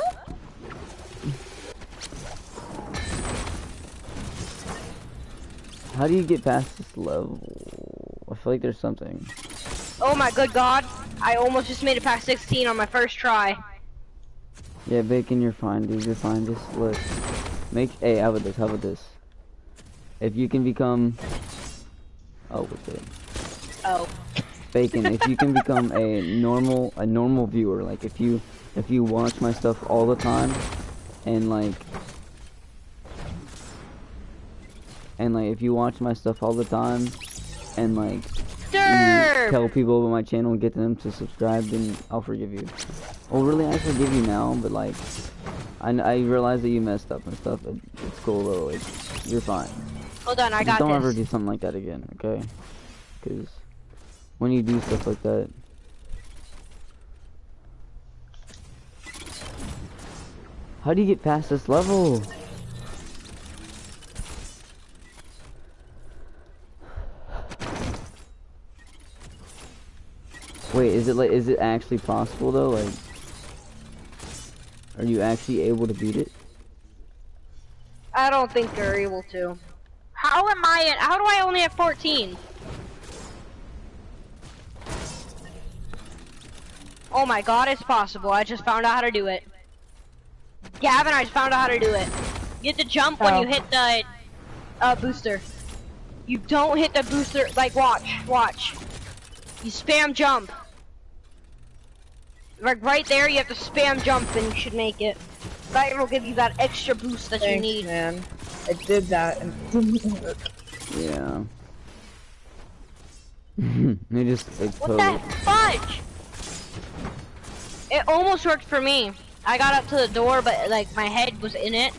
How do you get past this level? I feel like there's something. Oh my good god. I almost just made it past sixteen on my first try. Yeah, Bacon, you're fine, dude. You're fine. Just look. Make. Hey, how about this? How about this? If you can become. Oh, what's it? Oh. Bacon, if you can become a normal, a normal viewer, like if you, if you watch my stuff all the time, and like, and like if you watch my stuff all the time, and like, you tell people about my channel and get them to subscribe, then I'll forgive you. Well, really, I forgive you now, but like, I, I realize that you messed up and stuff. But it's cool though. Like, you're fine. Hold on, I Just got don't this. ever do something like that again, okay? Because when you do stuff like that, how do you get past this level? Wait, is it like, is it actually possible though? Like, are you actually able to beat it? I don't think you're able to. How am I at, how do I only have fourteen? Oh my god, it's possible. I just found out how to do it. Gavin, I just found out how to do it. You have to jump when Oh. you hit the uh, booster. You don't hit the booster, like watch, watch. You spam jump. Like right there, you have to spam jump and you should make it. That will give you that extra boost that Thanks, you need. man. I did that and it didn't work. Yeah. They just What the exploded. fudge? It almost worked for me. I got up to the door, but like my head was in it.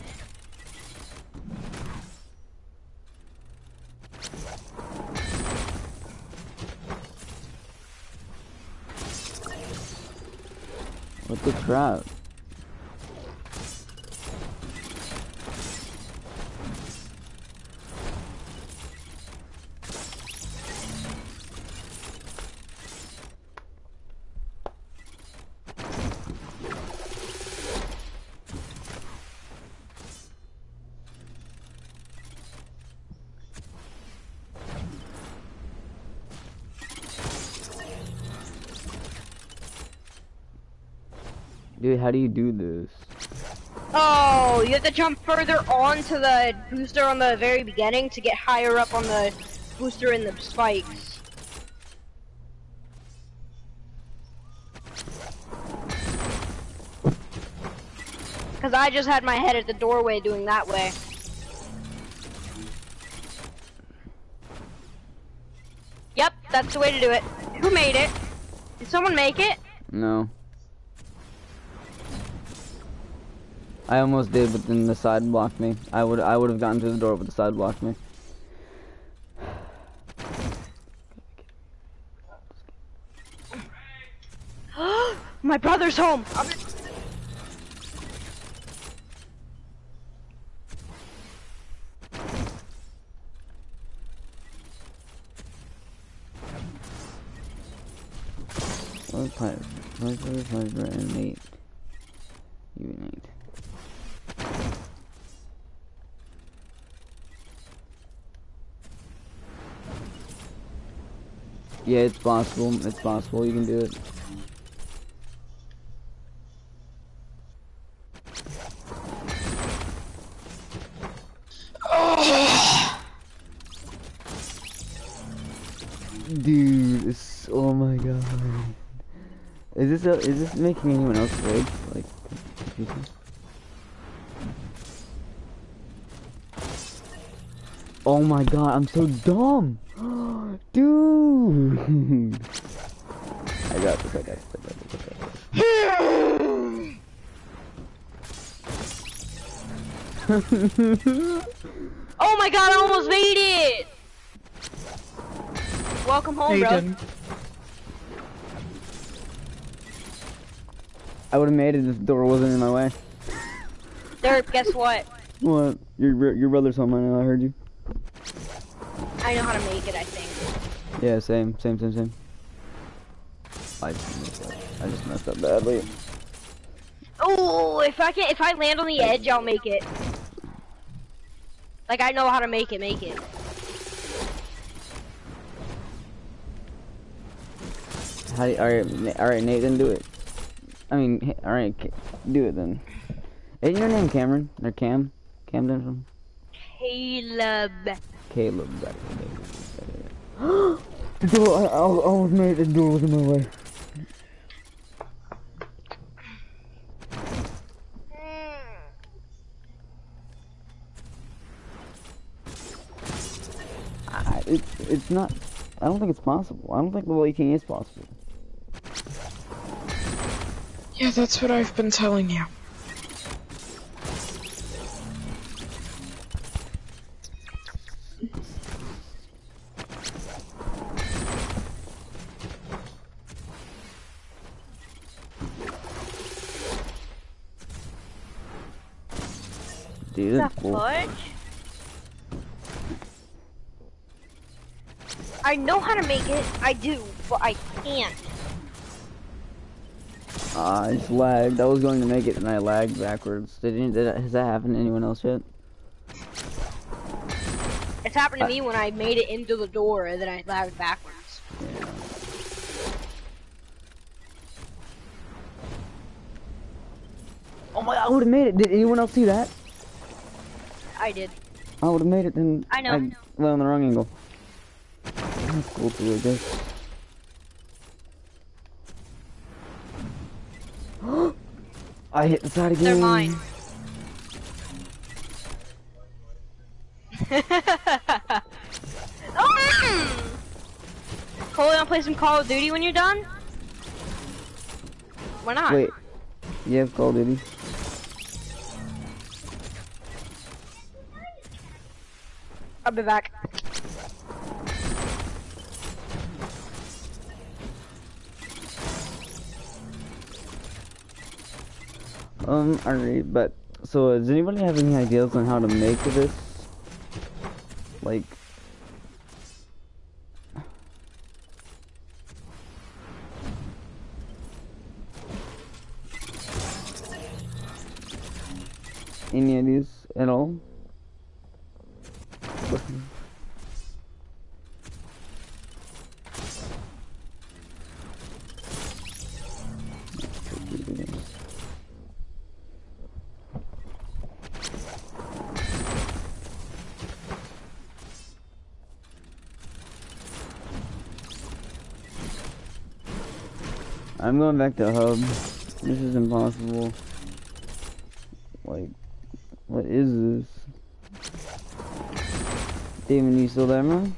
What the crap? Dude, how do you do this? Oh, you have to jump further onto the booster on the very beginning to get higher up on the booster in the spikes. Cause I just had my head at the doorway doing that way. Yep, that's the way to do it. Who made it? Did someone make it? No. I almost did, but then the side blocked me. I would I would have gotten through the door, but the side blocked me. My brother's home. I'm Five, five, five, five, five, and eight. Even eight. Yeah, it's possible. It's possible. You can do it. Dude, it's, oh my god. Is this a, is this making anyone else rage? Like, confusing? Oh my god, I'm so dumb! Dude! I got this, I got this, I got this, I got this. Oh my god, I almost made it! Welcome home, bro. Aiden. I would have made it if the door wasn't in my way. Derp, guess what? What? Your bro- your brother's home. I know. I heard you. I know how to make it, I think. Yeah, same, same, same, same. I just messed up. I just messed up badly. Oh, if I can, if I land on the edge, I'll make it. Like I know how to make it, make it. How? Do, all right, all right, Nathan, do it. I mean, all right, do it then. Isn't your name Cameron or Cam? Camden from? Caleb. Caleb. Got it. The door. I, I almost made it. The door was in my way. I, it's it's not. I don't think it's possible. I don't think the leaking is possible. Yeah, that's what I've been telling you. Dude, that's The cool. fudge? I know how to make it. I do, but I can't. Ah, I just lagged. I was going to make it and I lagged backwards. Did, you, did that, has that happened to anyone else yet? It's happened to Uh, me when I made it into the door and then I lagged backwards. Yeah. Oh my! I would have made it. Did anyone else see that? I did. I would have made it. Then I know. I went on the wrong angle. That's cool too, I guess. I hit the side again. They're mine. Oh! Cole, you wanna play some Call of Duty when you're done? Why not? Wait. You have Call of Duty? I'll be back. Um, alright, but so uh, does anybody have any ideas on how to make this? Like, any ideas at all? I'm going back to hub. This is impossible. Like, what is this? Damon, you still there, man?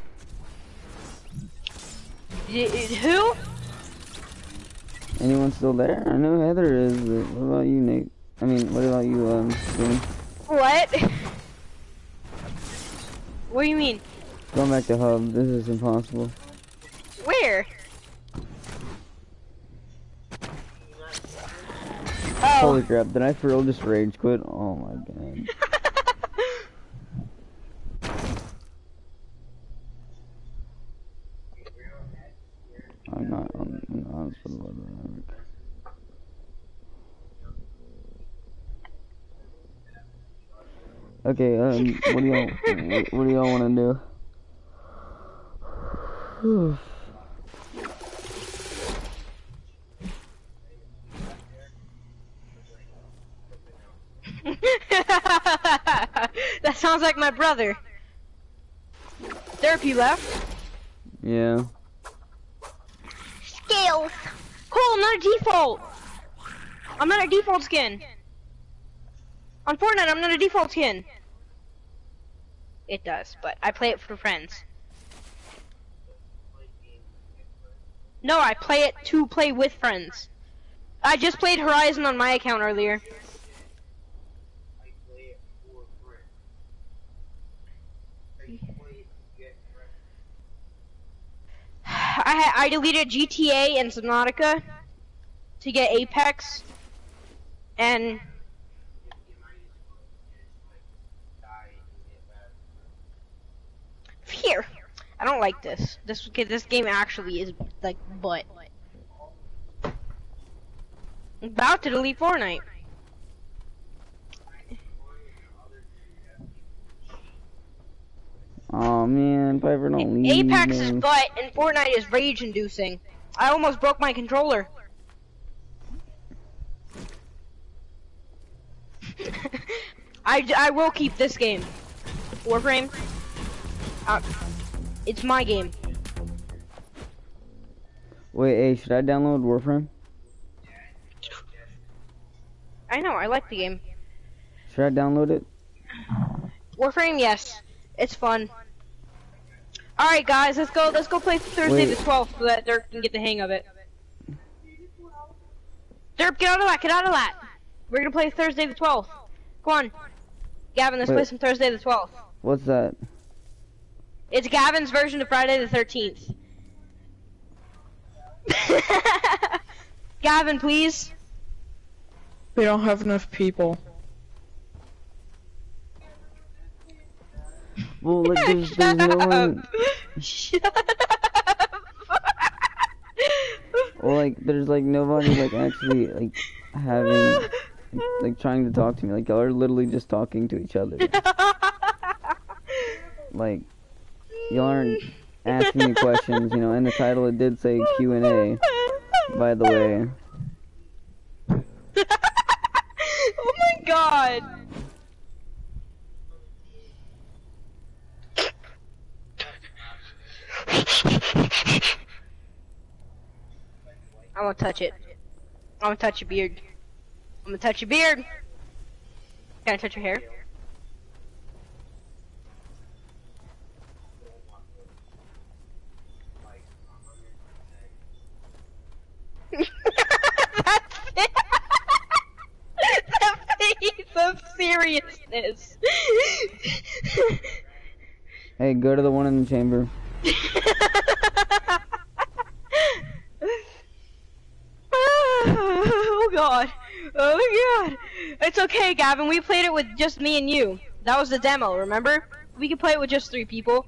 Y who? Anyone still there? I know Heather is, but what about you, Nate? I mean, what about you, um, Damon? What? What do you mean? Going back to hub. This is impossible. Where? Holy Oh. crap, did I for real just rage quit? Oh my god. I'm not on, I'm not on for the love of the Okay, um, what do y'all, what, what do y'all want to do? That sounds like my brother. Therapy left. Yeah. Scales. Cool, I'm not a default. I'm not a default skin. On Fortnite, I'm not a default skin. It does, but I play it for friends. No, I play it to play with friends. I just played Horizon on my account earlier. I ha I deleted G T A and Subnautica to get Apex, and here. I don't like this. This this game actually is like butt. I'm about to delete Fortnite. Oh man, Piper, don't leave Apex me. is butt and Fortnite is rage inducing. I almost broke my controller. I, I will keep this game. Warframe. Uh, it's my game. Wait, hey, should I download Warframe? I know, I like the game. Should I download it? Warframe, yes. It's fun. Alright guys, let's go let's go play Thursday Wait. the twelfth so that Derp can get the hang of it. Derp, get out of that, get out of that! We're gonna play Thursday the twelfth. Go on. Gavin, let's Wait. play some Thursday the twelfth. What's that? It's Gavin's version of Friday the thirteenth. Gavin, please. We don't have enough people. Well, like, there's, there's no one. Shut up. Well, like, there's like nobody like actually like having like, like trying to talk to me. Like, y'all are literally just talking to each other. Like, y'all aren't asking me questions. You know, in the title it did say Q and A. By the way. Oh my god. I'm gonna touch it. I'm gonna touch your beard. I'm gonna touch your beard. Can I touch your hair? That's it. The face of seriousness. Hey, go to the one in the chamber. Oh god. Oh my god. It's okay, Gavin. We played it with just me and you. That was the demo, remember? We could play it with just three people.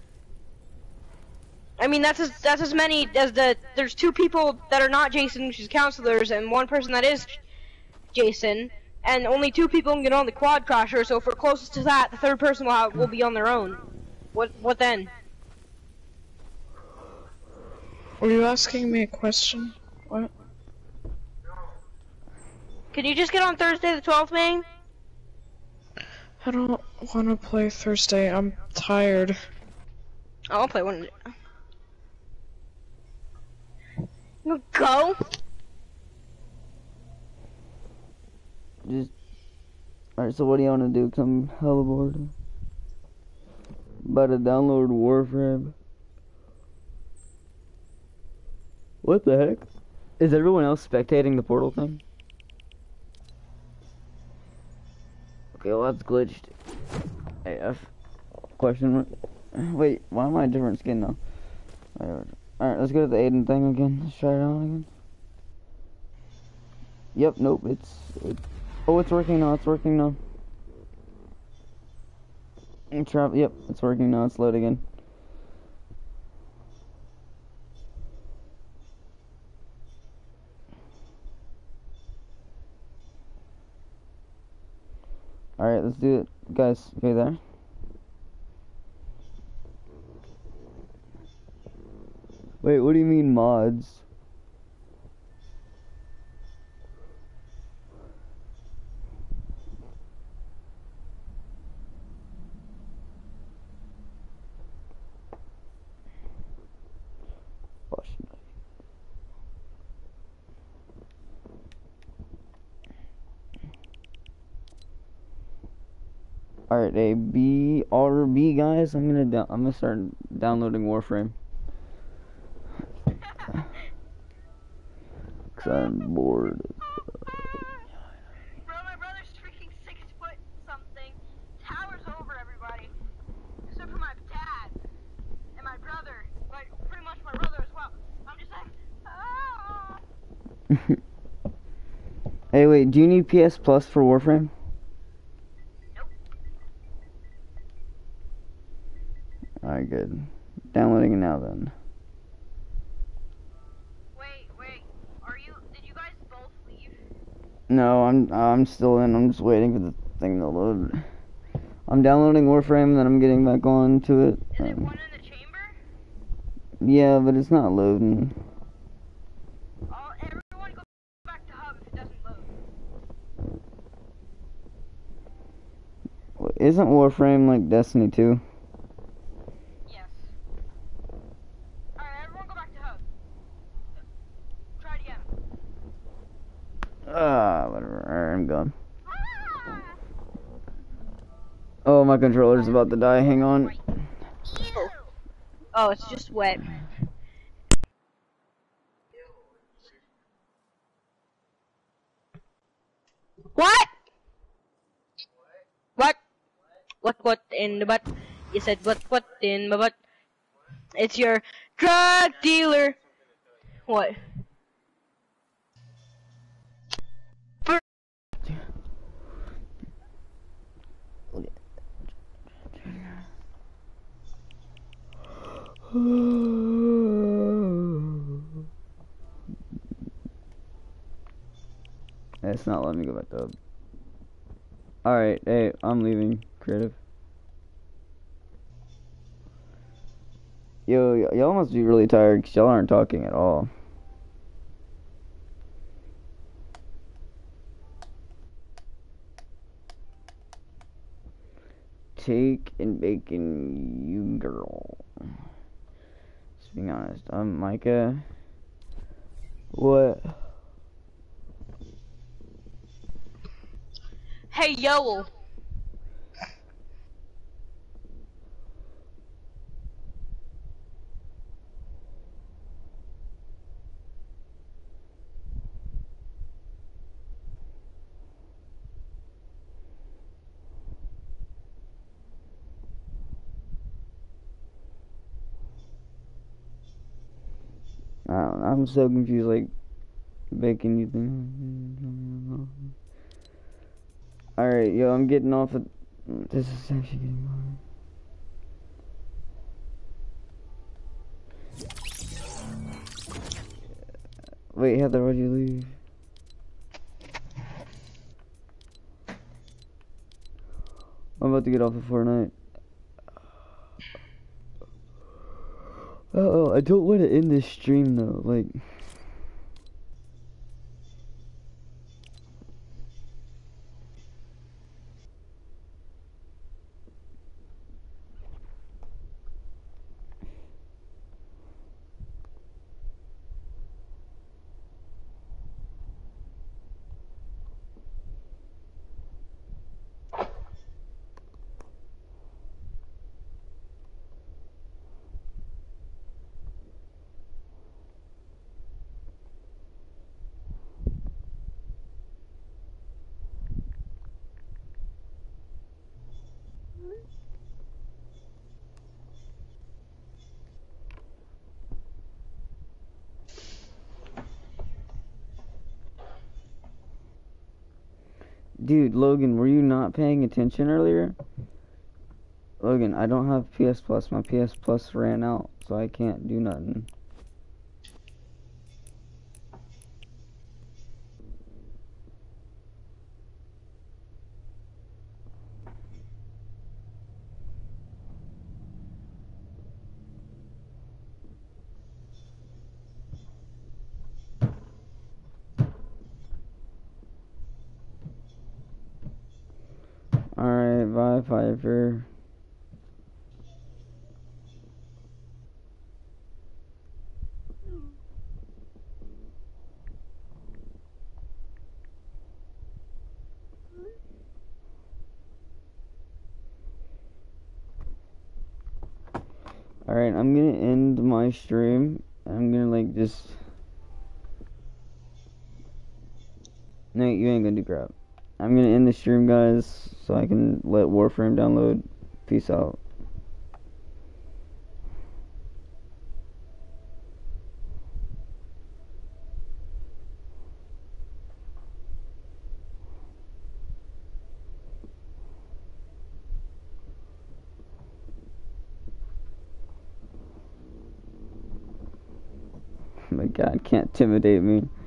I mean, that's as that's as many as the there's two people that are not Jason, which is counselors, and one person that is Jason, and only two people can get on the quad crasher. So if we're closest to that, the third person will have, will be on their own. What what then? Were you asking me a question? What? Can you just get on Thursday the twelfth, man? I don't want to play Thursday. I'm tired. Oh, I'll play one. Go. Just. Alright, so what do you want to do? Come hella bored. About to download Warframe. What the heck? Is everyone else spectating the portal thing? Okay, well that's glitched. A F. Question mark. Wait, why am I a different skin now? Alright, let's go to the Aiden thing again. Let's try it out again. Yep, nope, it's... It, oh, it's working now, it's working now. Travel, yep, it's working now, it's load again. Alright, let's do it. Guys, okay there? Wait, what do you mean mods? Alright, a B R B guys, I'm gonna down I'm gonna start downloading Warframe. Cause I'm bored. Bro, my brother's freaking six foot something. Towers over everybody. Except for my dad and my brother. Like, pretty much my brother as well. Hey, wait, do you need P S Plus for Warframe? Nope. Alright, good. Downloading it now then. Wait, wait. Are you? Did you guys both leave? No, I'm I'm still in. I'm just waiting for the thing to load. I'm downloading Warframe, then I'm getting back on to it. Is it Um, one in the chamber? yeah, but it's not loading. All everyone go back to hub if it doesn't load. Isn't Warframe like Destiny two? Yes. Alright, everyone go back to hub. Try it again. Ah, whatever. Alright, I'm gone. Oh, my controller's about to die. Hang on. Oh, oh it's just wet. What? What? What, what in the butt? You said what, what in my butt? It's your drug dealer. What? For It's not letting me go back to hub. Alright, hey, I'm leaving. Creative. Yo, y- y'all must be really tired because y'all aren't talking at all. Take and bacon, you girl. Just being honest, I'm Micah. What? hey, yo. I don't know, I'm so confused, like, bacon, you think? Alright, yo, I'm getting off of... This is actually getting boring. Wait, Heather, why'd you leave? I'm about to get off of Fortnite. Oh, I don't want to end this stream though, like... Dude, Logan, were you not paying attention earlier? Logan, I don't have P S Plus. My P S Plus ran out, so I can't do nothing. Alright, bye, Piper. Alright, I'm gonna end my stream. I'm gonna, like, just... No, you ain't gonna do crap. I'm gonna end the stream, guys, so I can let Warframe download. Peace out. my god, can't intimidate me.